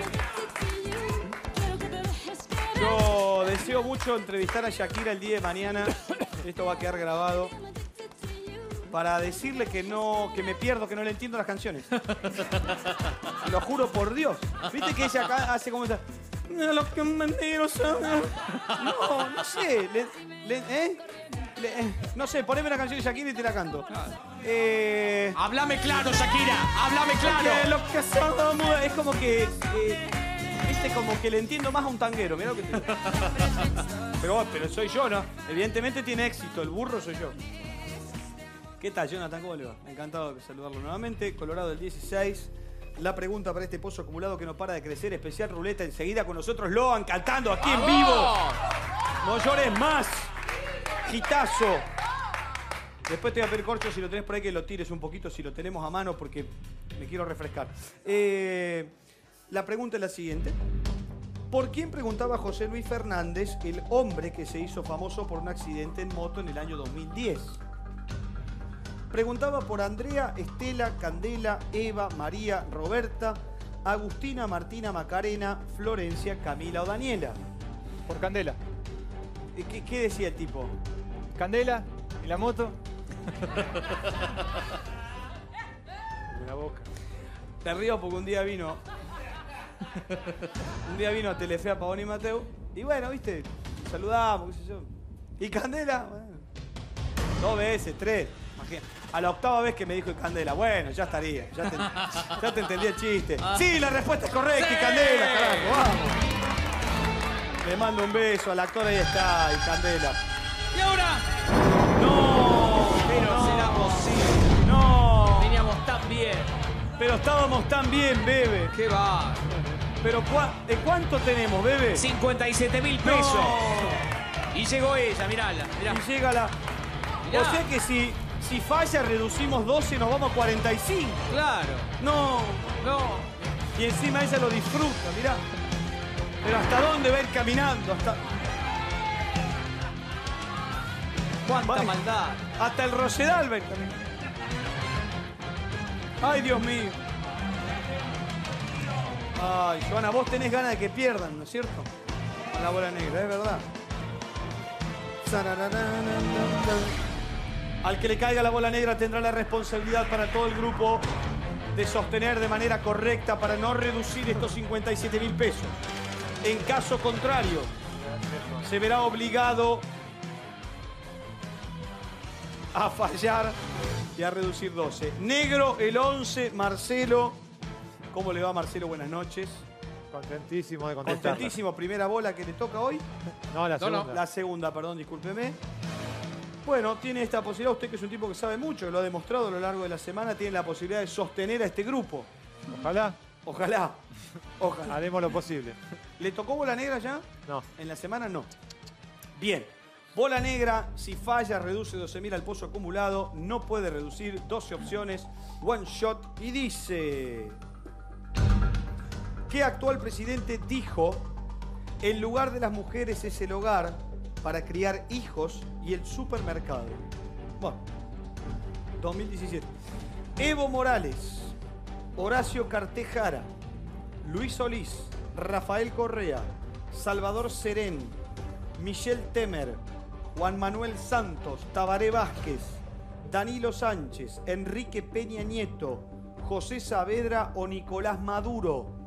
Yo deseo mucho entrevistar a Shakira el día de mañana. Esto va a quedar grabado. Para decirle que no, que me pierdo, que no le entiendo las canciones. Lo juro por Dios. ¿Viste que ella acá hace como esa? No, lo que me miro son- No, no sé. Le- le- ¿eh? Le- eh, no sé, poneme una canción de Shakira y te la canto. Eh, Háblame claro, Shakira. Háblame que claro. lo que somos- es como que. eh, Viste, como que le entiendo más a un tanguero. Mirá lo que te digo. Pero, pero soy yo, ¿no? Evidentemente tiene éxito. El burro soy yo. ¿Qué tal, Jonathan? ¿Cómo le va? Encantado de saludarlo nuevamente. Colorado del dieciséis. La pregunta para este pozo acumulado que no para de crecer. Especial ruleta enseguida con nosotros. Loan cantando aquí en vivo. No llores más. Gitazo. Después te voy a pedir, Corcho, si lo tenés por ahí, que lo tires un poquito, si lo tenemos a mano, porque me quiero refrescar. Eh, la pregunta es la siguiente. ¿Por quién preguntaba José Luis Fernández, el hombre que se hizo famoso por un accidente en moto en el año dos mil diez? Preguntaba por Andrea, Estela, Candela, Eva, María, Roberta, Agustina, Martina, Macarena, Florencia, Camila o Daniela. Por Candela. Eh, ¿Qué, qué decía el tipo? Candela y la moto. Una boca. Te río porque un día vino. Un día vino a Telefe a Pavón y Mateo. Y bueno, viste, saludamos, qué sé yo. ¿Y Candela? Bueno, dos veces, tres. Imagina. A la octava vez que me dijo Candela, bueno, ya estaría. Ya te, ya te entendí el chiste. Sí, la respuesta es correcta, y Candela, carajo, vamos. Le mando un beso al actor, ahí está, y Candela. ¿Y ahora? ¡No! Pero no, será posible. ¡No! Veníamos tan bien. Pero estábamos tan bien, bebé. Qué va. Pero ¿cuá- ¿de cuánto tenemos, bebé? cincuenta y siete mil pesos. No. Y llegó ella, mirala, mirá. Y llega la... Mirá. O sea que si, si falla, reducimos doce, nos vamos a cuarenta y cinco. Claro. No. No. Y encima ella lo disfruta, mirá. Pero ¿hasta dónde va a ir caminando? Hasta... Cuánta Vaya. maldad. Hasta el Rosedal va a ir caminando. Ay, Dios mío. Ay, Joana, vos tenés ganas de que pierdan, ¿no es cierto? Con la bola negra, es verdad. Al que le caiga la bola negra tendrá la responsabilidad para todo el grupo de sostener de manera correcta para no reducir estos cincuenta y siete mil pesos. En caso contrario, se verá obligado a fallar y a reducir doce. Negro, el once, Marcelo. ¿Cómo le va, Marcelo? Buenas noches. Contentísimo de contestar. Contentísimo. Primera bola que le toca hoy. No, la No, no. segunda. La segunda, perdón, discúlpeme. Bueno, tiene esta posibilidad. Usted, que es un tipo que sabe mucho, que lo ha demostrado a lo largo de la semana, tiene la posibilidad de sostener a este grupo. Ojalá. Ojalá. Ojalá. Haremos lo posible. ¿Le tocó bola negra ya? No. En la semana no. Bien. Bola negra, si falla, reduce doce mil al pozo acumulado. No puede reducir, doce opciones. One shot. Y dice... ¿Qué actual presidente dijo? El lugar de las mujeres es el hogar para criar hijos y el supermercado. Bueno, dos mil diecisiete. Evo Morales, Horacio Cartejara, Luis Solís, Rafael Correa, Salvador Serén, Michel Temer, Juan Manuel Santos, Tabaré Vázquez, Danilo Sánchez, Enrique Peña Nieto, José Saavedra o Nicolás Maduro.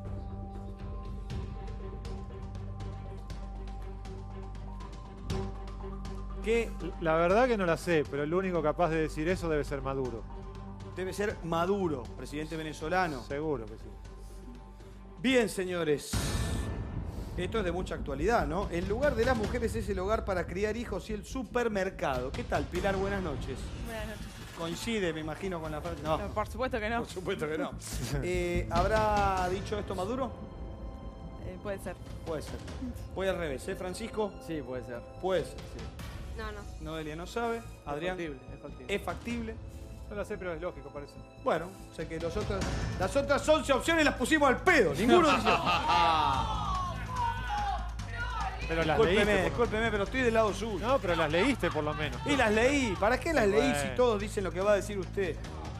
Que La verdad que no la sé, pero el único capaz de decir eso debe ser Maduro. debe ser Maduro, presidente venezolano. Seguro que sí. Bien, señores. Esto es de mucha actualidad, ¿no? El lugar de las mujeres es el hogar para criar hijos y el supermercado. ¿Qué tal, Pilar? Buenas noches. Buenas noches. Coincide, me imagino, con la frase. No, No, por supuesto que no. por supuesto que no. Eh, ¿Habrá dicho esto Maduro? Eh, puede ser. Puede ser. Voy al revés, ¿eh, Francisco? Sí, puede ser. Puede ser. No, no. Noelia no sabe. Adrián. Es factible, es factible. Es factible. No la sé, pero es lógico, parece. Bueno, sé que los otros, las otras once opciones las pusimos al pedo. Ninguno dice. Pero las Discúlpeme, leíste. Por... discúlpeme, pero estoy del lado suyo. No, pero las leíste por lo menos. Y las leí. ¿Para qué las leí si Bueno. todos dicen lo que va a decir usted?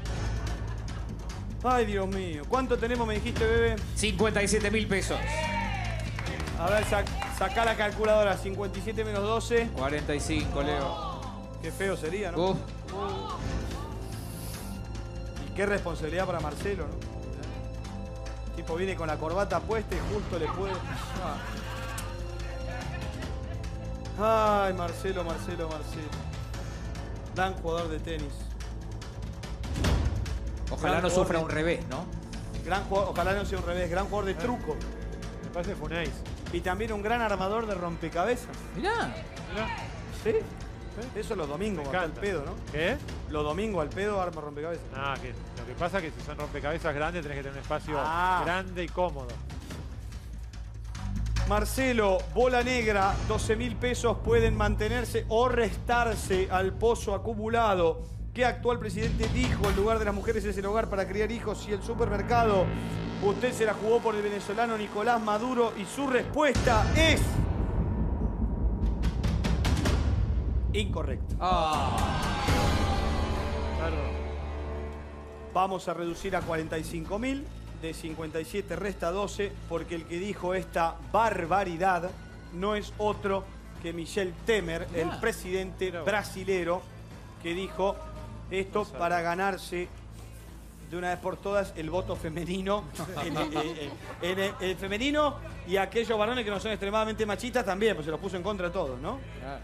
Ay, Dios mío. ¿Cuánto tenemos, me dijiste, bebé? cincuenta y siete mil pesos. A ver, sac, sacá la calculadora. cincuenta y siete menos doce. cuarenta y cinco, Leo. Qué feo sería, ¿no? Uf. Y qué responsabilidad para Marcelo, ¿no? El tipo viene con la corbata puesta y justo le puede... Ah. Ay, Marcelo, Marcelo, Marcelo. Gran jugador de tenis. Ojalá Gran no sufra jugador un de- revés, ¿no? Gran jugador, ojalá no sea un revés. Gran jugador de truco. Me parece que fue un ace. Y también un gran armador de rompecabezas. Mirá. Mirá. ¿Sí? Eso los domingos, Me al encanta. pedo, ¿no? ¿Qué? Los domingos al pedo arma rompecabezas. Ah, que lo que pasa es que si son rompecabezas grandes tenés que tener un espacio Ah. grande y cómodo. Marcelo, bola negra, doce mil pesos pueden mantenerse o restarse al pozo acumulado. ¿Qué actual presidente dijo? El lugar de las mujeres es el hogar para criar hijos y el supermercado. Usted se la jugó por el venezolano Nicolás Maduro y su respuesta es... incorrecta. Ah. Claro. Vamos a reducir a cuarenta y cinco mil. De cincuenta y siete resta doce, porque el que dijo esta barbaridad no es otro que Michel Temer, el Ah. presidente Mira vos. brasilero, que dijo esto No sabía. para ganarse de una vez por todas el voto femenino, el, el- el- el- el- el femenino y aquellos varones que no son extremadamente machistas también, pues se los puso en contra a todos, ¿no?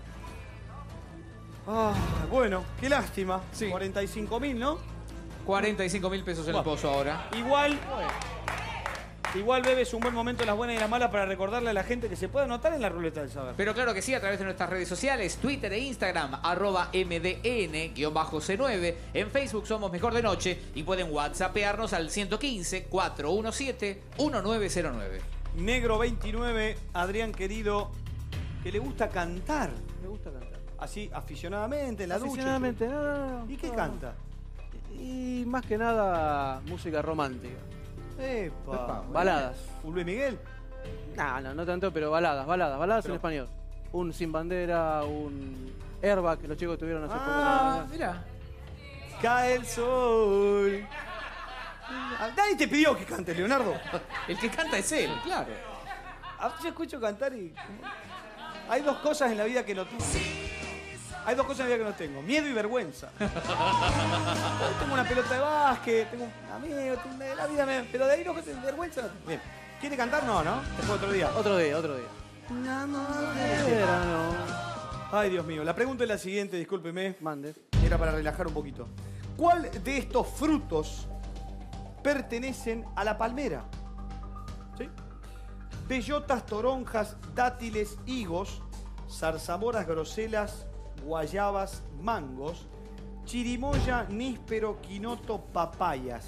Ah, bueno, qué lástima. Sí. cuarenta y cinco mil, ¿no? cuarenta y cinco mil pesos en el Bueno. pozo ahora. Igual, igual, Bebe, es un buen momento las buenas y las malas para recordarle a la gente que se puede anotar en la ruleta del saber. Pero claro que sí, a través de nuestras redes sociales, Twitter e Instagram, arroba M D N C nueve. En Facebook somos Mejor de Noche y pueden whatsappearnos al ciento quince, cuatrocientos diecisiete, diecinueve cero nueve. Negro veintinueve, Adrián querido, que le gusta cantar. Me gusta cantar. Así, aficionadamente, en la Aficionadamente, ducha. no, no, no. ¿Y qué no. canta? Y más que nada, música romántica. Epa. Baladas. ¿Un Luis Miguel? No, no, no tanto, pero baladas, baladas, baladas Pero- en español. Un Sin Bandera, un Airbag, que los chicos tuvieron hace poco. Ah, también. Mira. Cae el sol. Ah, Nadie te pidió que cante, Leonardo. El que canta es él, claro. Ah, Yo escucho cantar y... Hay dos cosas en la vida que no tengo. Hay dos cosas en la vida que no tengo. Miedo y vergüenza. Tengo una pelota de básquet, tengo un amigo, tengo- la vida me... Pero de ahí no tengo vergüenza. No tengo. Bien. ¿Quiere cantar? No, ¿no? Después otro día. Otro día, otro día. Verano. Ay, Dios mío. La pregunta es la siguiente, discúlpeme. Mande. Era para relajar un poquito. ¿Cuál de estos frutos pertenecen a la palmera? ¿Sí? Bellotas, toronjas, dátiles, higos, zarzamoras, groselas, guayabas, mangos, chirimoya, níspero, quinoto, papayas.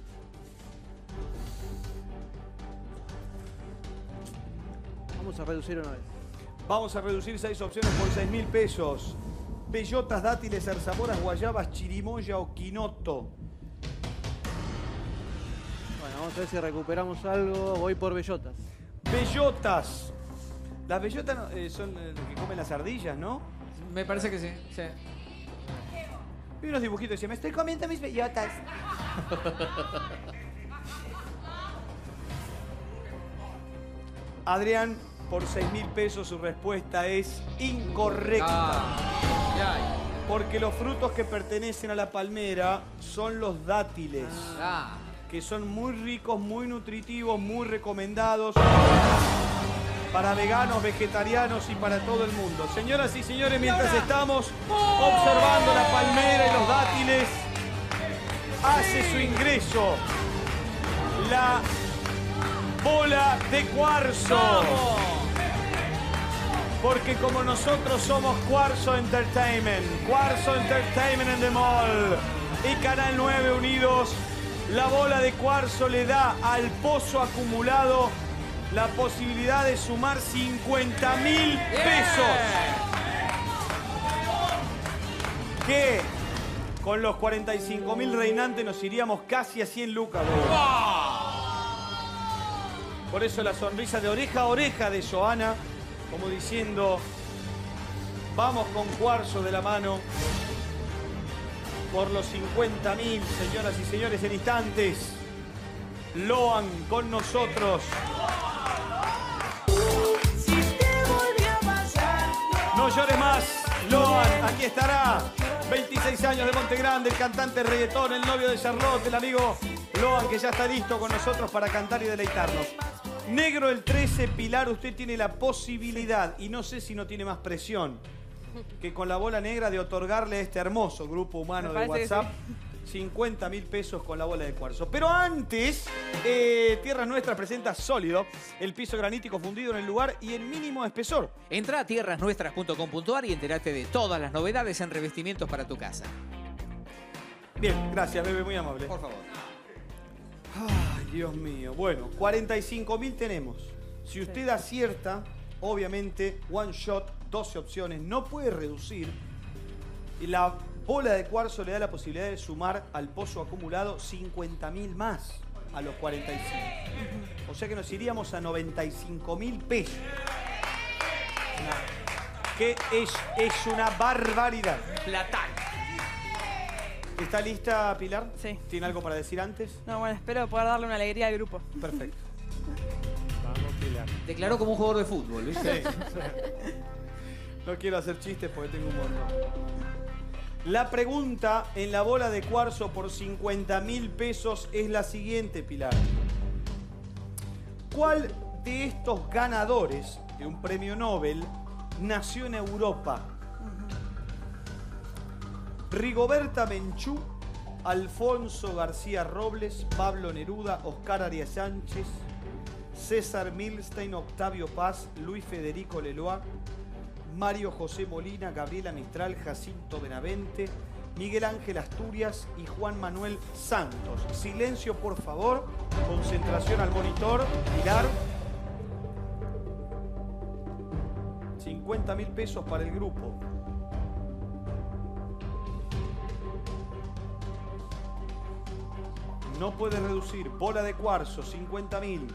Vamos a reducir una vez. Vamos a reducir seis opciones por seis mil pesos. Bellotas, dátiles, zarzamoras, guayabas, chirimoya o quinoto. Bueno, vamos a ver si recuperamos algo. Voy por bellotas. Bellotas. Las bellotas no- eh, son eh, los que comen las ardillas, ¿no? Me parece que sí. sí. Vi unos dibujitos y decían, me estoy comiendo mis bellotas. Adrián, por seis mil pesos su respuesta es incorrecta. Ah, ya, Porque los frutos que pertenecen a la palmera son los dátiles. ah. Que son muy ricos, muy nutritivos, muy recomendados para veganos, vegetarianos y para todo el mundo. Señoras y señores, mientras estamos observando la palmera y los dátiles, hace su ingreso la bola de cuarzo. Porque como nosotros somos Cuarzo Entertainment, Cuarzo Entertainment en the Mall y Canal nueve unidos, la bola de cuarzo le da al pozo acumulado la posibilidad de sumar cincuenta mil pesos. Que con los cuarenta y cinco mil reinantes nos iríamos casi a cien lucas. Bro. Por eso la sonrisa de oreja a oreja de Joana, como diciendo, vamos con cuarzo de la mano. Por los cincuenta mil, señoras y señores, en instantes. Loan con nosotros. No llores más, Loan, aquí estará. veintiséis años de Monte Grande, el cantante de reggaetón, el novio de Charlotte, el amigo Loan, que ya está listo con nosotros para cantar y deleitarnos. Negro el trece, Pilar, usted tiene la posibilidad, y no sé si no tiene más presión, que con la bola negra de otorgarle a este hermoso grupo humano Me de parece que WhatsApp cincuenta mil pesos con la bola de cuarzo. Pero antes, eh, Tierras Nuestras presenta Sólido, el piso granítico fundido en el lugar y en mínimo espesor. Entra a tierras nuestras punto com punto ar y entérate de todas las novedades en revestimientos para tu casa. Bien, gracias, bebé, muy amable. Por favor. Ay, Dios mío. Bueno, cuarenta y cinco mil tenemos. Si usted acierta, obviamente, one shot, doce opciones, no puede reducir. Y la bola de cuarzo le da la posibilidad de sumar al pozo acumulado cincuenta mil más a los cuarenta y cinco. O sea que nos iríamos a noventa y cinco mil pesos. Una- que es, es una barbaridad. Platán. ¿Está lista, Pilar? Sí. ¿Tiene algo para decir antes? No, bueno, espero poder darle una alegría al grupo. Perfecto. Vamos, Pilar. Declaró como un jugador de fútbol, ¿viste? Sí. No quiero hacer chistes porque tengo un montón. La pregunta en la bola de cuarzo por cincuenta mil pesos es la siguiente, Pilar. ¿Cuál de estos ganadores de un premio Nobel nació en Europa? Rigoberta Menchú, Alfonso García Robles, Pablo Neruda, Oscar Arias Sánchez, César Milstein, Octavio Paz, Luis Federico Leloir, Mario José Molina, Gabriela Mistral, Jacinto Benavente, Miguel Ángel Asturias y Juan Manuel Santos. Silencio, por favor. Concentración al monitor. Pilar. cincuenta mil pesos para el grupo. No puede reducir. Bola de cuarzo, cincuenta mil.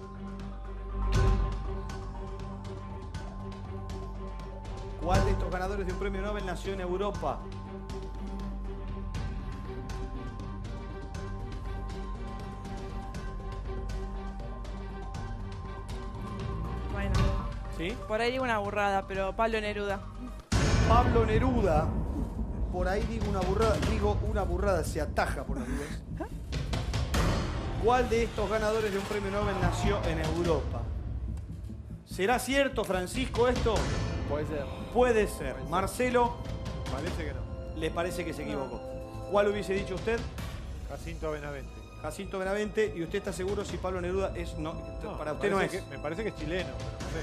¿Cuál de estos ganadores de un premio Nobel nació en Europa? Bueno, ¿Sí? por ahí digo una burrada, pero Pablo Neruda. Pablo Neruda. Por ahí digo una burrada. Digo una burrada, se ataja por las dudas. ¿Cuál de estos ganadores de un premio Nobel nació en Europa? ¿Será cierto, Francisco, esto? Puede ser. Puede ser. Marcelo, Parece que no. le parece que se equivocó. ¿Cuál hubiese dicho usted? Jacinto Benavente. Jacinto Benavente. ¿Y usted está seguro si Pablo Neruda es no? Para usted no es. Que, me parece que es chileno, pero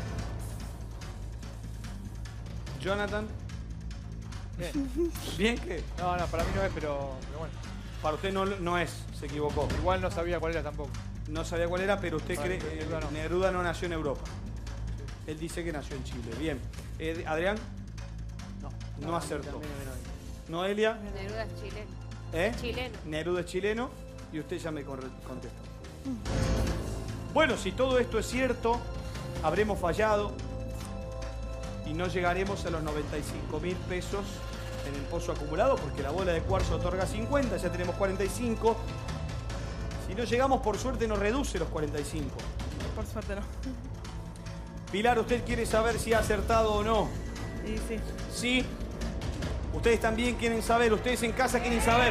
no sé. Jonathan. Bien. ¿Bien que? No, no, para mí no es, pero, pero bueno. Para usted no, no es, se equivocó. Igual no sabía cuál era tampoco. No sabía cuál era, pero usted Vale, cree que Neruda no. Neruda no nació en Europa. Él dice que nació en Chile. Bien. Eh, Adrián. No. No acertó. Noelia. Neruda es chileno. ¿Eh? Chileno. Neruda es chileno y usted ya me con- contestó. Bueno, si todo esto es cierto, habremos fallado y no llegaremos a los noventa y cinco mil pesos en el pozo acumulado porque la bola de cuarzo otorga cincuenta, ya tenemos cuarenta y cinco. Si no llegamos, por suerte nos reduce los cuarenta y cinco. Por suerte no. Pilar, ¿usted quiere saber si ha acertado o no? Y sí. Sí. Ustedes también quieren saber, ustedes en casa quieren saber.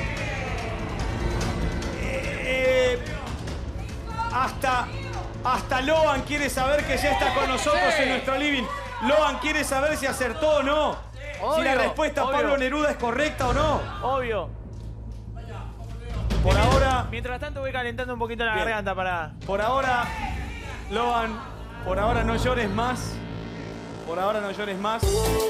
Eh, hasta, hasta Loan quiere saber que ya está con nosotros Sí. en nuestro living. Loan quiere saber si acertó o no. si la Obvio, respuesta a obvio. Pablo Neruda es correcta o no. Obvio. Por ahora, Mientras tanto voy calentando un poquito la Bien. garganta para... por ahora, Loan, por ahora no llores más. Por ahora no llores más.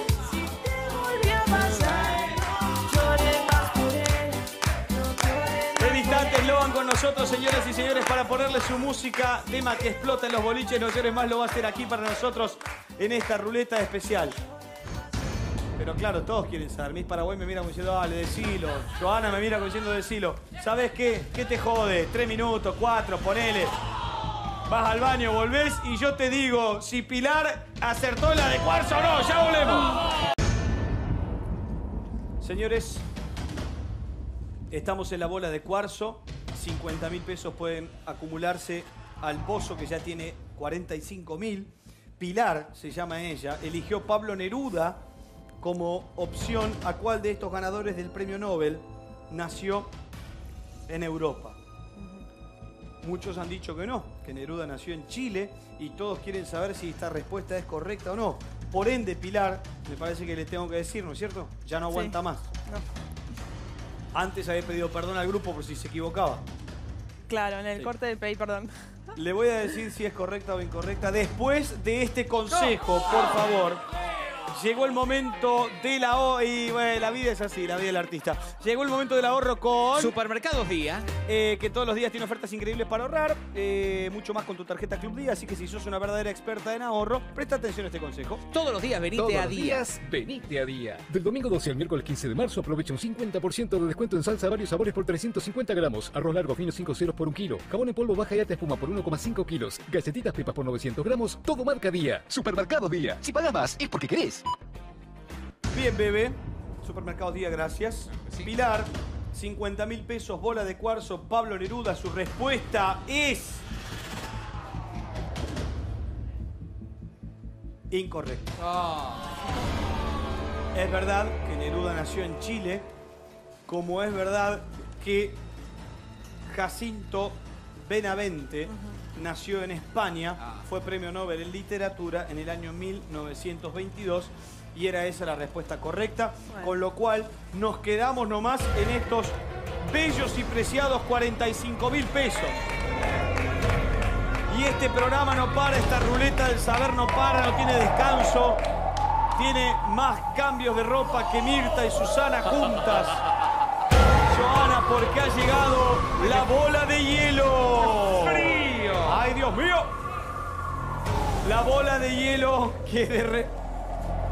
En instantes Loan con nosotros, señoras y señores, para ponerle su música, tema que explota en los boliches, no llores más, lo va a hacer aquí para nosotros en esta ruleta especial. Pero claro, todos quieren saber. Miss Paraguay me mira como diciendo, dale, decilo. Joana me mira como diciendo, decilo. ¿Sabes qué? ¿Qué te jode? Tres minutos, cuatro, ponele. Vas al baño, volvés y yo te digo si Pilar acertó en la de cuarzo o no. Ya volvemos. Señores, estamos en la bola de cuarzo. cincuenta mil pesos pueden acumularse al pozo que ya tiene cuarenta y cinco mil. Pilar, se llama ella, eligió Pablo Neruda como opción a cuál de estos ganadores del premio Nobel nació en Europa. Muchos han dicho que no, que Neruda nació en Chile y todos quieren saber si esta respuesta es correcta o no. Por ende, Pilar, me parece que le tengo que decir, ¿no es cierto? Ya no aguanta Sí. más. No. Antes había pedido perdón al grupo por si se equivocaba. Claro, en el Sí. corte del pedí perdón. Le voy a decir si es correcta o incorrecta después de este consejo, por favor. Llegó el momento del ahorro. Y bueno, la vida es así, la vida del artista. Llegó el momento del ahorro con Supermercados Día. eh, que todos los días tiene ofertas increíbles para ahorrar. eh, mucho más con tu tarjeta Club Día. Así que si sos una verdadera experta en ahorro, presta atención a este consejo. Todos los días venite Todos a los Día. días, venite a Día. Del domingo doce al miércoles quince de marzo aprovecha un cincuenta por ciento de descuento en salsa varios sabores por trescientos cincuenta gramos. Arroz largo fino cinco ceros por un kilo. Jabón en polvo baja y alta espuma por uno coma cinco kilos. Galletitas Pepas por novecientos gramos. Todo marca Día. Supermercado Día. Si pagas más es porque querés. Bien, bebé. Supermercados Día, gracias. Sí. Pilar, cincuenta mil pesos, bola de cuarzo. Pablo Neruda, su respuesta es incorrecta. Es verdad que Neruda nació en Chile, como es verdad que Jacinto Benavente nació en España, fue premio Nobel en literatura en el año mil novecientos veintidós y era esa la respuesta correcta, Bueno. con lo cual nos quedamos nomás en estos bellos y preciados cuarenta y cinco mil pesos. Y este programa no para, esta ruleta del saber no para, no tiene descanso. Tiene más cambios de ropa que Mirta y Susana juntas. Joana, porque ha llegado la bola de hielo. ¡Frío! ¡Ay, Dios mío! La bola de hielo que de re-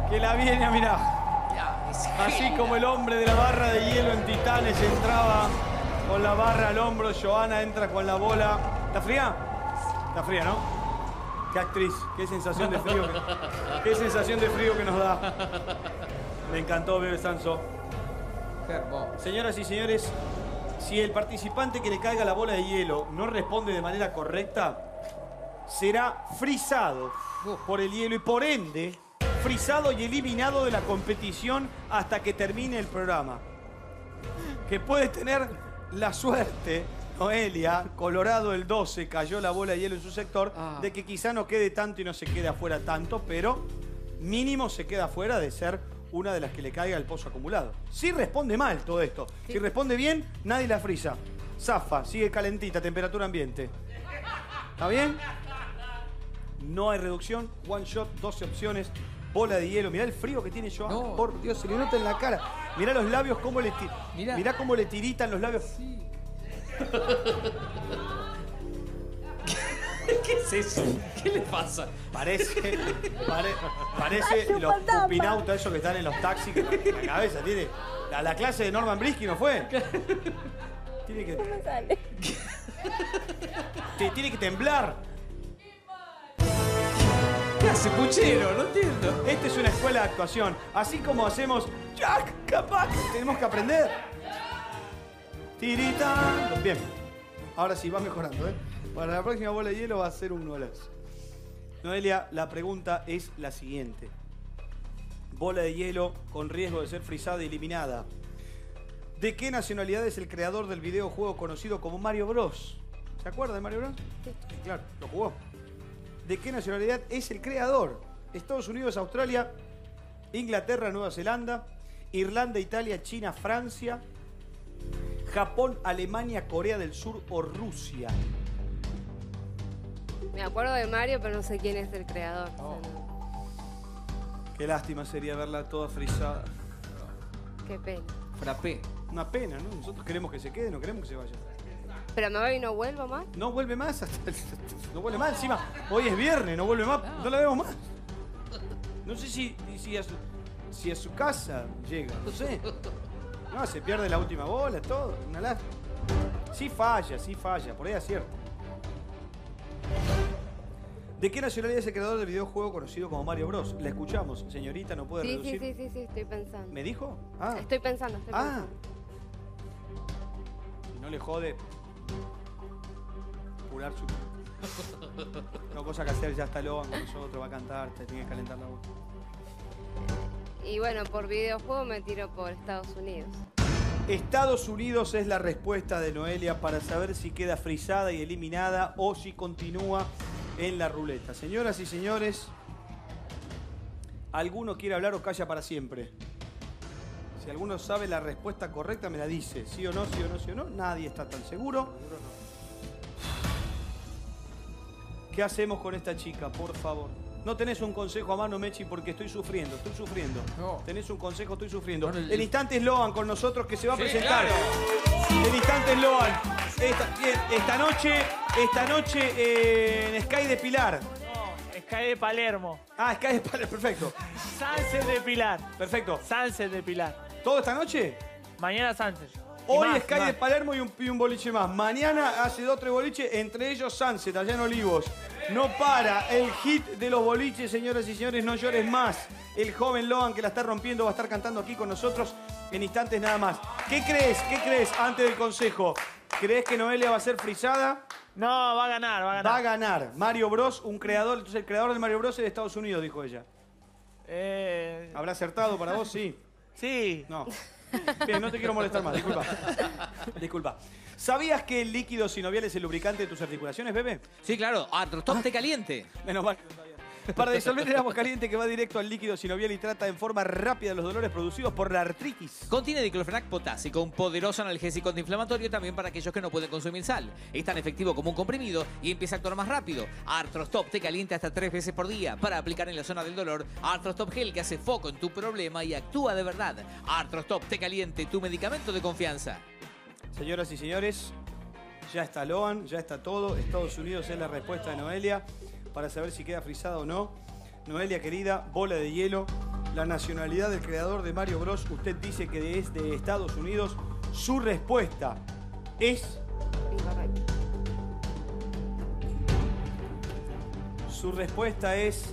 Que la viene a mirar. Así como el hombre de la barra de hielo en Titanes entraba con la barra al hombro, Johanna entra con la bola. ¿Está fría? Está fría, ¿no? Qué actriz, qué sensación de frío. Que, qué sensación de frío que nos da. Me encantó, Bebe Sanso. Qué hermoso. Señoras y señores, si el participante que le caiga la bola de hielo no responde de manera correcta, será frisado por el hielo y por ende frisado y eliminado de la competición hasta que termine el programa. Que puede tener la suerte, Noelia, Colorado el doce, cayó la bola de hielo en su sector, ah. de que quizá no quede tanto y no se quede afuera tanto, pero mínimo se queda afuera de ser una de las que le caiga el pozo acumulado. Si responde mal todo esto, sí. Si responde bien, nadie la frisa. Zafa, sigue calentita, temperatura ambiente. ¿Está bien? No hay reducción, one shot, doce opciones. Bola de hielo, mirá el frío que tiene Johanna. No. Por Dios, se le nota en la cara. Mirá los labios, cómo le, mirá. Mirá cómo le tiritan los labios. Sí. ¿Qué es eso? ¿Qué le pasa? Parece, pare, parece los pupinautas esos que están en los taxis, que la cabeza tiene. La, la clase de Norman Brisky no fue. Tiene que. ¿Cómo sale? Tiene que temblar. ¿Qué hace, puchero? No entiendo. Esta es una escuela de actuación. Así como hacemos Jack, capaz, tenemos que aprender. Tirita. Bien. Ahora sí, va mejorando, ¿eh? Para la próxima bola de hielo va a ser un golazo. Noelia, la pregunta es la siguiente. Bola de hielo con riesgo de ser frisada y eliminada. ¿De qué nacionalidad es el creador del videojuego conocido como Mario Bros? ¿Se acuerda de Mario Bros? Sí. Claro, lo jugó. ¿De qué nacionalidad es el creador? Estados Unidos, Australia, Inglaterra, Nueva Zelanda, Irlanda, Italia, China, Francia, Japón, Alemania, Corea del Sur o Rusia. Me acuerdo de Mario, pero no sé quién es el creador. Oh. Qué lástima sería verla toda frisada. Qué pena. Frappé. Una pena, ¿no? Nosotros queremos que se quede, no queremos que se vaya. ¿Pero me voy y no vuelvo más? No vuelve más. Hasta el... No vuelve más. Encima, hoy es viernes, no vuelve más. No la vemos más. No sé si, si, a, su, si a su casa llega. No sé. No, se pierde la última bola, todo. Una lástima. Sí falla, sí falla. Por ahí acierta. ¿De qué nacionalidad es el creador del videojuego conocido como Mario Bros? La escuchamos, señorita, no puede sí, reducir. Sí, sí, sí, sí, estoy pensando. ¿Me dijo? Ah. Estoy pensando, estoy ah. pensando. Si no le jode, curar su... No, cosa que hacer, ya está Logan con nosotros, va a cantar, te tiene que calentar la voz. Y bueno, por videojuego me tiro por Estados Unidos. Estados Unidos es la respuesta de Noelia para saber si queda frisada y eliminada o si continúa en la ruleta. Señoras y señores, ¿alguno quiere hablar o calla para siempre? Si alguno sabe la respuesta correcta, me la dice. ¿Sí o no, sí o no, sí o no? Nadie está tan seguro. ¿Qué hacemos con esta chica, por favor? No tenés un consejo a mano, Mechi, porque estoy sufriendo, estoy sufriendo. No. Tenés un consejo, estoy sufriendo. No, no, el instante es Loan con nosotros que se va a sí, presentar. Claro. El instante es Loan. Esta, esta noche, esta noche eh, en Sky de Pilar. No, Sky de Palermo. Ah, Sky de Palermo, perfecto. Sunset de Pilar. Perfecto. Sunset de Pilar. ¿Todo esta noche? Mañana Sunset. Hoy más, Sky de Palermo y un, y un boliche más. Mañana hace dos o tres boliches, entre ellos Sunset, allá en Olivos. No para el hit de los boliches, señoras y señores, no llores más. El joven Logan que la está rompiendo va a estar cantando aquí con nosotros en instantes nada más. ¿Qué crees? ¿Qué crees antes del consejo? ¿Crees que Noelia va a ser frisada? No, va a ganar, va a ganar. Va a ganar. Mario Bros, un creador, entonces el creador del Mario Bros es de Estados Unidos, dijo ella. Eh... ¿Habrá acertado para vos? Sí. Sí. No. Bien, no te quiero molestar más, disculpa. Disculpa. ¿Sabías que el líquido sinovial es el lubricante de tus articulaciones, bebé? Sí, claro. Artrostop Té Caliente. Menos mal. Para disolver el agua caliente que va directo al líquido sinovial y trata en forma rápida los dolores producidos por la artritis. Contiene diclofenac potásico, un poderoso analgésico antiinflamatorio también para aquellos que no pueden consumir sal. Es tan efectivo como un comprimido y empieza a actuar más rápido. Artrostop Té Caliente hasta tres veces por día para aplicar en la zona del dolor. Artrostop Gel que hace foco en tu problema y actúa de verdad. Artrostop Té Caliente, tu medicamento de confianza. Señoras y señores, ya está Loan, ya está todo. Estados Unidos es la respuesta de Noelia para saber si queda frisada o no. Noelia, querida, bola de hielo. la nacionalidad del creador de Mario Bros. Usted dice que es de Estados Unidos. Su respuesta es... Incorrecto. Su respuesta es...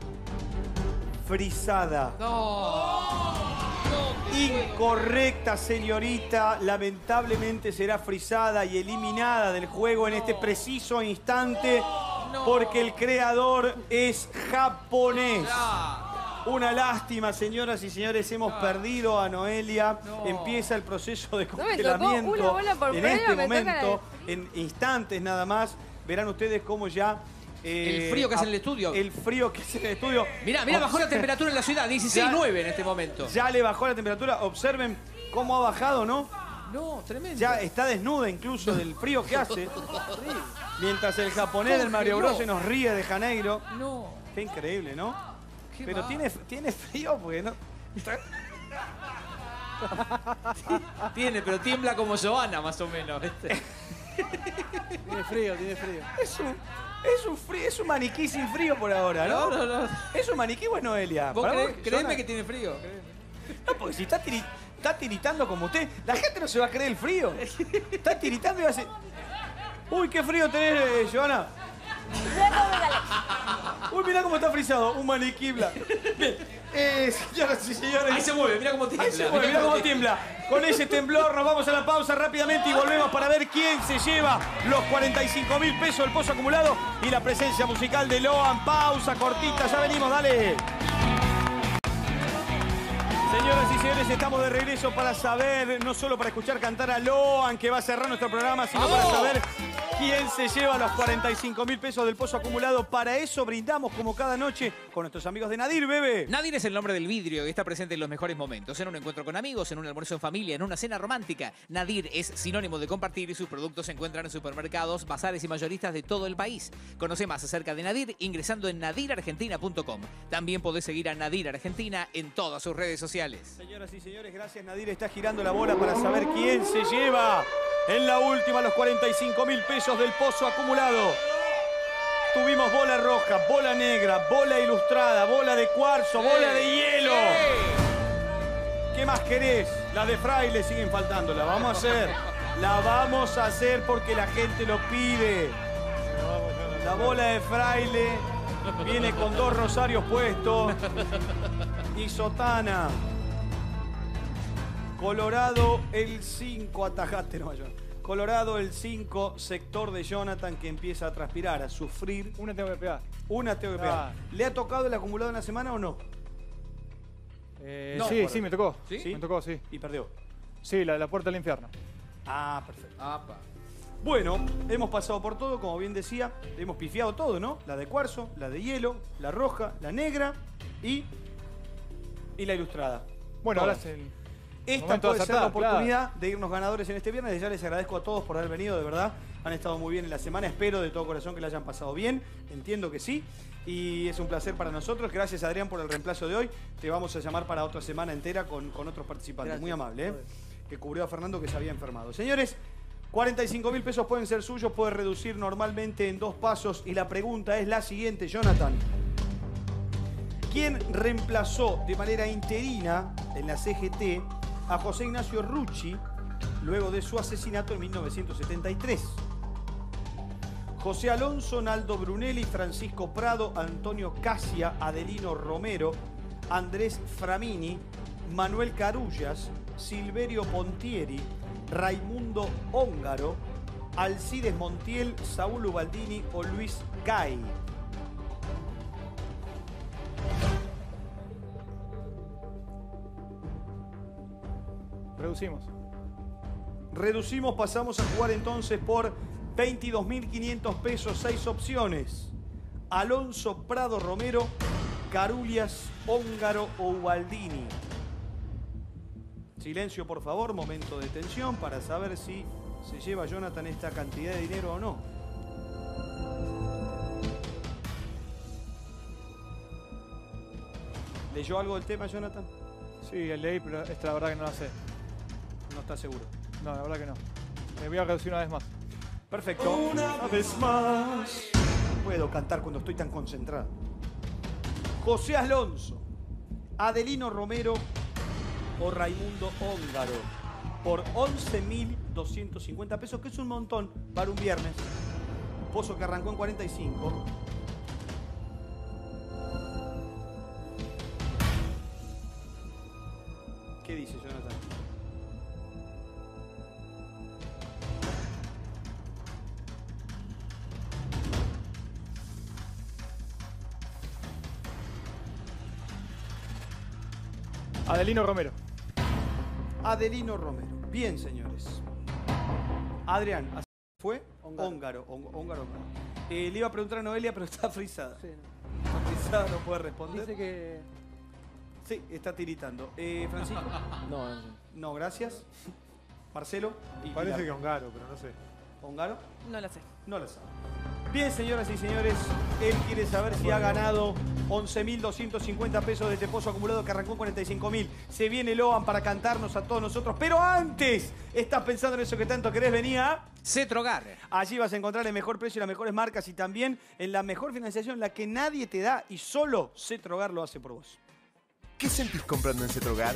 frisada. No. Incorrecta, señorita. Lamentablemente será frisada y eliminada del juego en este preciso instante porque el creador es japonés. Una lástima, señoras y señores. Hemos perdido a Noelia. Empieza el proceso de No me tocó congelamiento una bola por en premio, este me toca momento. En instantes nada más. Verán ustedes cómo ya... El frío que hace en el estudio. El frío que hace en el estudio. Mirá, mirá, bajó la temperatura en la ciudad, dieciséis nueve en este momento. Ya le bajó la temperatura. Observen cómo ha bajado, ¿no? No, tremendo. Ya está desnuda incluso del frío que hace. Mientras el japonés del Mario Bros se nos ríe de Janeiro. No. Qué increíble, ¿no? Qué Pero va. tiene, tiene frío porque no... Tiene, pero tiembla como Giovanna, más o menos. ¿viste? Tiene frío, tiene frío. Es un, es un frío, es un maniquí sin frío por ahora, ¿no? No, no, no. ¿Es un maniquí o es Noelia? ¿Vos Para creés- vos, créeme Jonah. que tiene frío? No, porque si está, tiri- está tiritando como usted, la gente no se va a creer el frío. Está tiritando y hace... Uy, qué frío tenés, eh, Giovanna. Uy, mirá cómo está frisado. Un maniquí blanco. Bien. Eh, señoras y señores. Ahí se mueve, mirá cómo tiembla. Ahí se mueve, mirá cómo tiembla. Con ese temblor nos vamos a la pausa rápidamente y volvemos para ver quién se lleva los cuarenta y cinco mil pesos del pozo acumulado y la presencia musical de Loan. Pausa cortita, ya venimos, dale. Señoras y señores, estamos de regreso para saber, no solo para escuchar cantar a Loan, que va a cerrar nuestro programa, sino para saber quién se lleva los cuarenta y cinco mil pesos del pozo acumulado. Para eso brindamos como cada noche con nuestros amigos de Nadir, bebé. Nadir es el nombre del vidrio y está presente en los mejores momentos. En un encuentro con amigos, en un almuerzo en familia, en una cena romántica. Nadir es sinónimo de compartir y sus productos se encuentran en supermercados, bazares y mayoristas de todo el país. Conoce más acerca de Nadir ingresando en nadir argentina punto com. También podés seguir a Nadir Argentina en todas sus redes sociales. Señoras y señores, gracias Nadir. Está girando la bola para saber quién se lleva en la última los cuarenta y cinco mil pesos del pozo acumulado. Tuvimos bola roja, bola negra, bola ilustrada, bola de cuarzo, bola de hielo. ¿Qué más querés? La de fraile siguen faltando. La vamos a hacer. La vamos a hacer porque la gente lo pide. La bola de fraile viene con dos rosarios puestos y sotana. Colorado el cinco, atajaste, no, yo. Colorado el cinco, sector de Jonathan que empieza a transpirar, a sufrir. Una tengo que pegar. Una tengo que pegar. Ah. ¿Le ha tocado el acumulado en la semana o no? Eh, No, sí, por- sí, me tocó. ¿Sí? Me tocó, sí. Y perdió. Sí, la, la puerta del infierno. Ah, perfecto. Apa. Bueno, hemos pasado por todo, como bien decía, hemos pifiado todo, ¿no? La de cuarzo, la de hielo, la roja, la negra y, y la ilustrada. Bueno, Todas. ahora es el Esta momento de puede ser la acertar, oportunidad de irnos ganadores en este viernes. Ya les agradezco a todos por haber venido, de verdad. Han estado muy bien en la semana. Espero de todo corazón que la hayan pasado bien. Entiendo que sí. Y es un placer para nosotros. Gracias, Adrián, por el reemplazo de hoy. Te vamos a llamar para otra semana entera con, con otros participantes. Gracias. Muy amable, ¿eh? Que cubrió a Fernando que se había enfermado. Señores, cuarenta y cinco mil pesos pueden ser suyos. Puede reducir normalmente en dos pasos. Y la pregunta es la siguiente, Jonathan. ¿Quién reemplazó de manera interina en la C G T a José Ignacio Rucci luego de su asesinato en mil novecientos setenta y tres? José Alonso, Naldo Brunelli, Francisco Prado, Antonio Casia, Adelino Romero, Andrés Framini, Manuel Carullas, Silverio Pontieri, Raimundo Óngaro, Alcides Montiel, Saúl Ubaldini o Luis Gay. Reducimos. Reducimos, pasamos a jugar entonces por veintidós mil quinientos pesos, seis opciones. Alonso, Prado, Romero, Carulias, Óngaro o Ubaldini. Silencio, por favor, momento de tensión para saber si se lleva Jonathan esta cantidad de dinero o no. ¿Leyó algo del tema, Jonathan? Sí, leí, pero esta la verdad que no la sé. No está seguro. No, la verdad que no. Me voy a reducir una vez más. Perfecto. Una vez más. No puedo cantar cuando estoy tan concentrado. José Alonso, Adelino Romero o Raimundo Óngaro por once mil doscientos cincuenta pesos, que es un montón para un viernes. Pozo que arrancó en cuarenta y cinco. ¿Qué dice Jonathan? Adelino Romero. Adelino Romero. Bien, señores. Adrián, ¿así fue? Óngaro. Óngaro, Óngaro. Eh, le iba a preguntar a Noelia, pero está frisada. Sí, no. Está frisada, no puede responder. Dice que... Sí, está tiritando. Eh, Francisco. No, no sé. No, gracias. Marcelo. Y Parece Pilar. que Ongaro, pero no sé. ¿Óngaro? No lo sé. No lo sabe. Bien, señoras y señores, él quiere saber si ha ganado once mil doscientos cincuenta pesos de este pozo acumulado que arrancó en cuarenta y cinco mil. Se viene Loan para cantarnos a todos nosotros. Pero antes, ¿estás pensando en eso que tanto querés? Venía. Cetrogar. Allí vas a encontrar el mejor precio y las mejores marcas y también en la mejor financiación, la que nadie te da y solo Cetrogar lo hace por vos. ¿Qué sentís comprando en Cetrogar?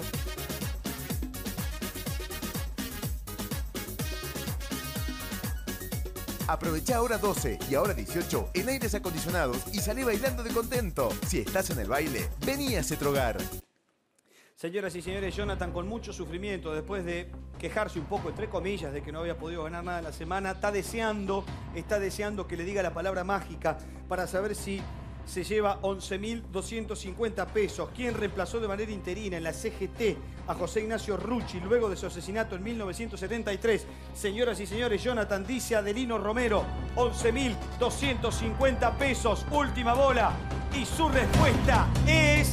Aprovecha ahora doce y ahora dieciocho en aires acondicionados y salí bailando de contento. Si estás en el baile, vení a Cetrogar. Señoras y señores, Jonathan, con mucho sufrimiento, después de quejarse un poco, entre comillas, de que no había podido ganar nada en la semana, está deseando, está deseando que le diga la palabra mágica para saber si se lleva once mil doscientos cincuenta pesos. ¿Quién reemplazó de manera interina en la C G T a José Ignacio Rucci luego de su asesinato en mil novecientos setenta y tres? Señoras y señores, Jonathan dice Adelino Romero, once mil doscientos cincuenta pesos, última bola. Y su respuesta es...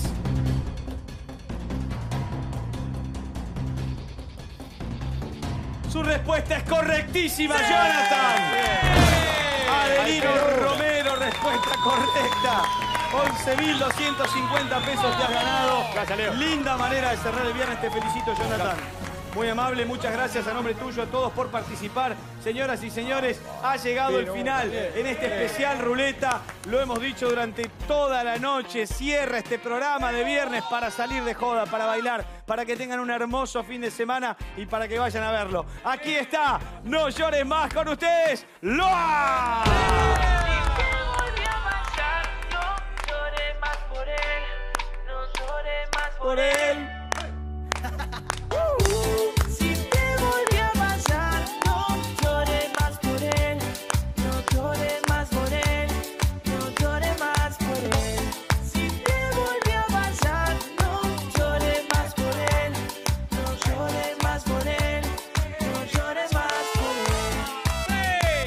Su respuesta es correctísima, ¡sí! Jonathan. Adelino Romero, respuesta correcta. once mil doscientos cincuenta pesos te has ganado. Gracias, Leo. Linda manera de cerrar el viernes. Te felicito, Jonathan. Muy amable, muchas gracias a nombre tuyo, a todos por participar. Señoras y señores, ha llegado el final en este especial ruleta. Lo hemos dicho durante toda la noche. Cierra este programa de viernes para salir de joda, para bailar, para que tengan un hermoso fin de semana y para que vayan a verlo. Aquí está, No Llores Más, con ustedes, Loa. Por él. Si te volví a pasar, no llores más por él. No llores más por él. No llores más por él. Si te volví a pasar, no llores más por él. No llores más por él. No llores más por él.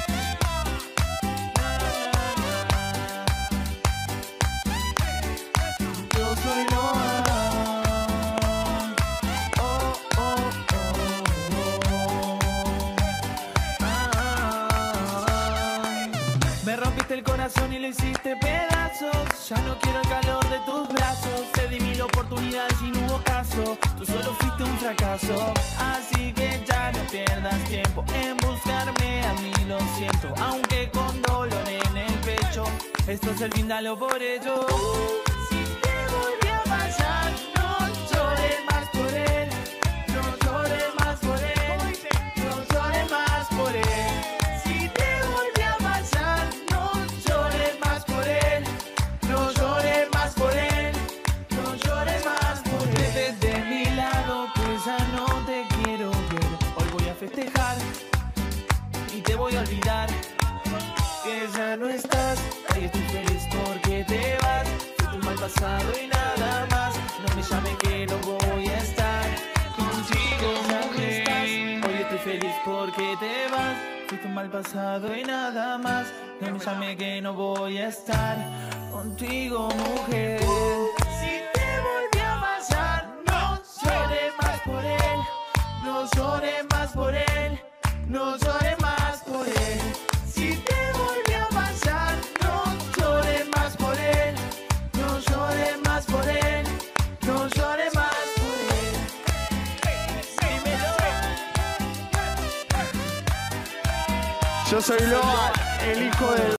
Yo soy Loa. Me rompiste el corazón y lo hiciste pedazos. Ya no quiero el calor de tus brazos. Te di mil oportunidades y no hubo caso. Tú solo fuiste un fracaso. Así que ya no pierdas tiempo en buscarme. A mí lo siento, aunque con dolor en el pecho. Esto es el fin, dalo por ello. Si te volví a pasar, no llores más por él. No llores más por él. No llores más por él. Festejar y te voy a olvidar que ya no estás. Hoy estoy feliz porque te vas. Fue tu mal pasado y nada más. No me llame que no voy a estar contigo, mujer. Hoy estoy feliz porque te vas. Fue tu mal pasado y nada más. No me llame que no voy a estar contigo, mujer. Si te volví a pasar, no llores más por él. No llores más por él, no llores más por él. Si te volví a pasar, no llores más por él. No llores más por él, no llores más por él. Dímelo. Yo soy Loa, el hijo de...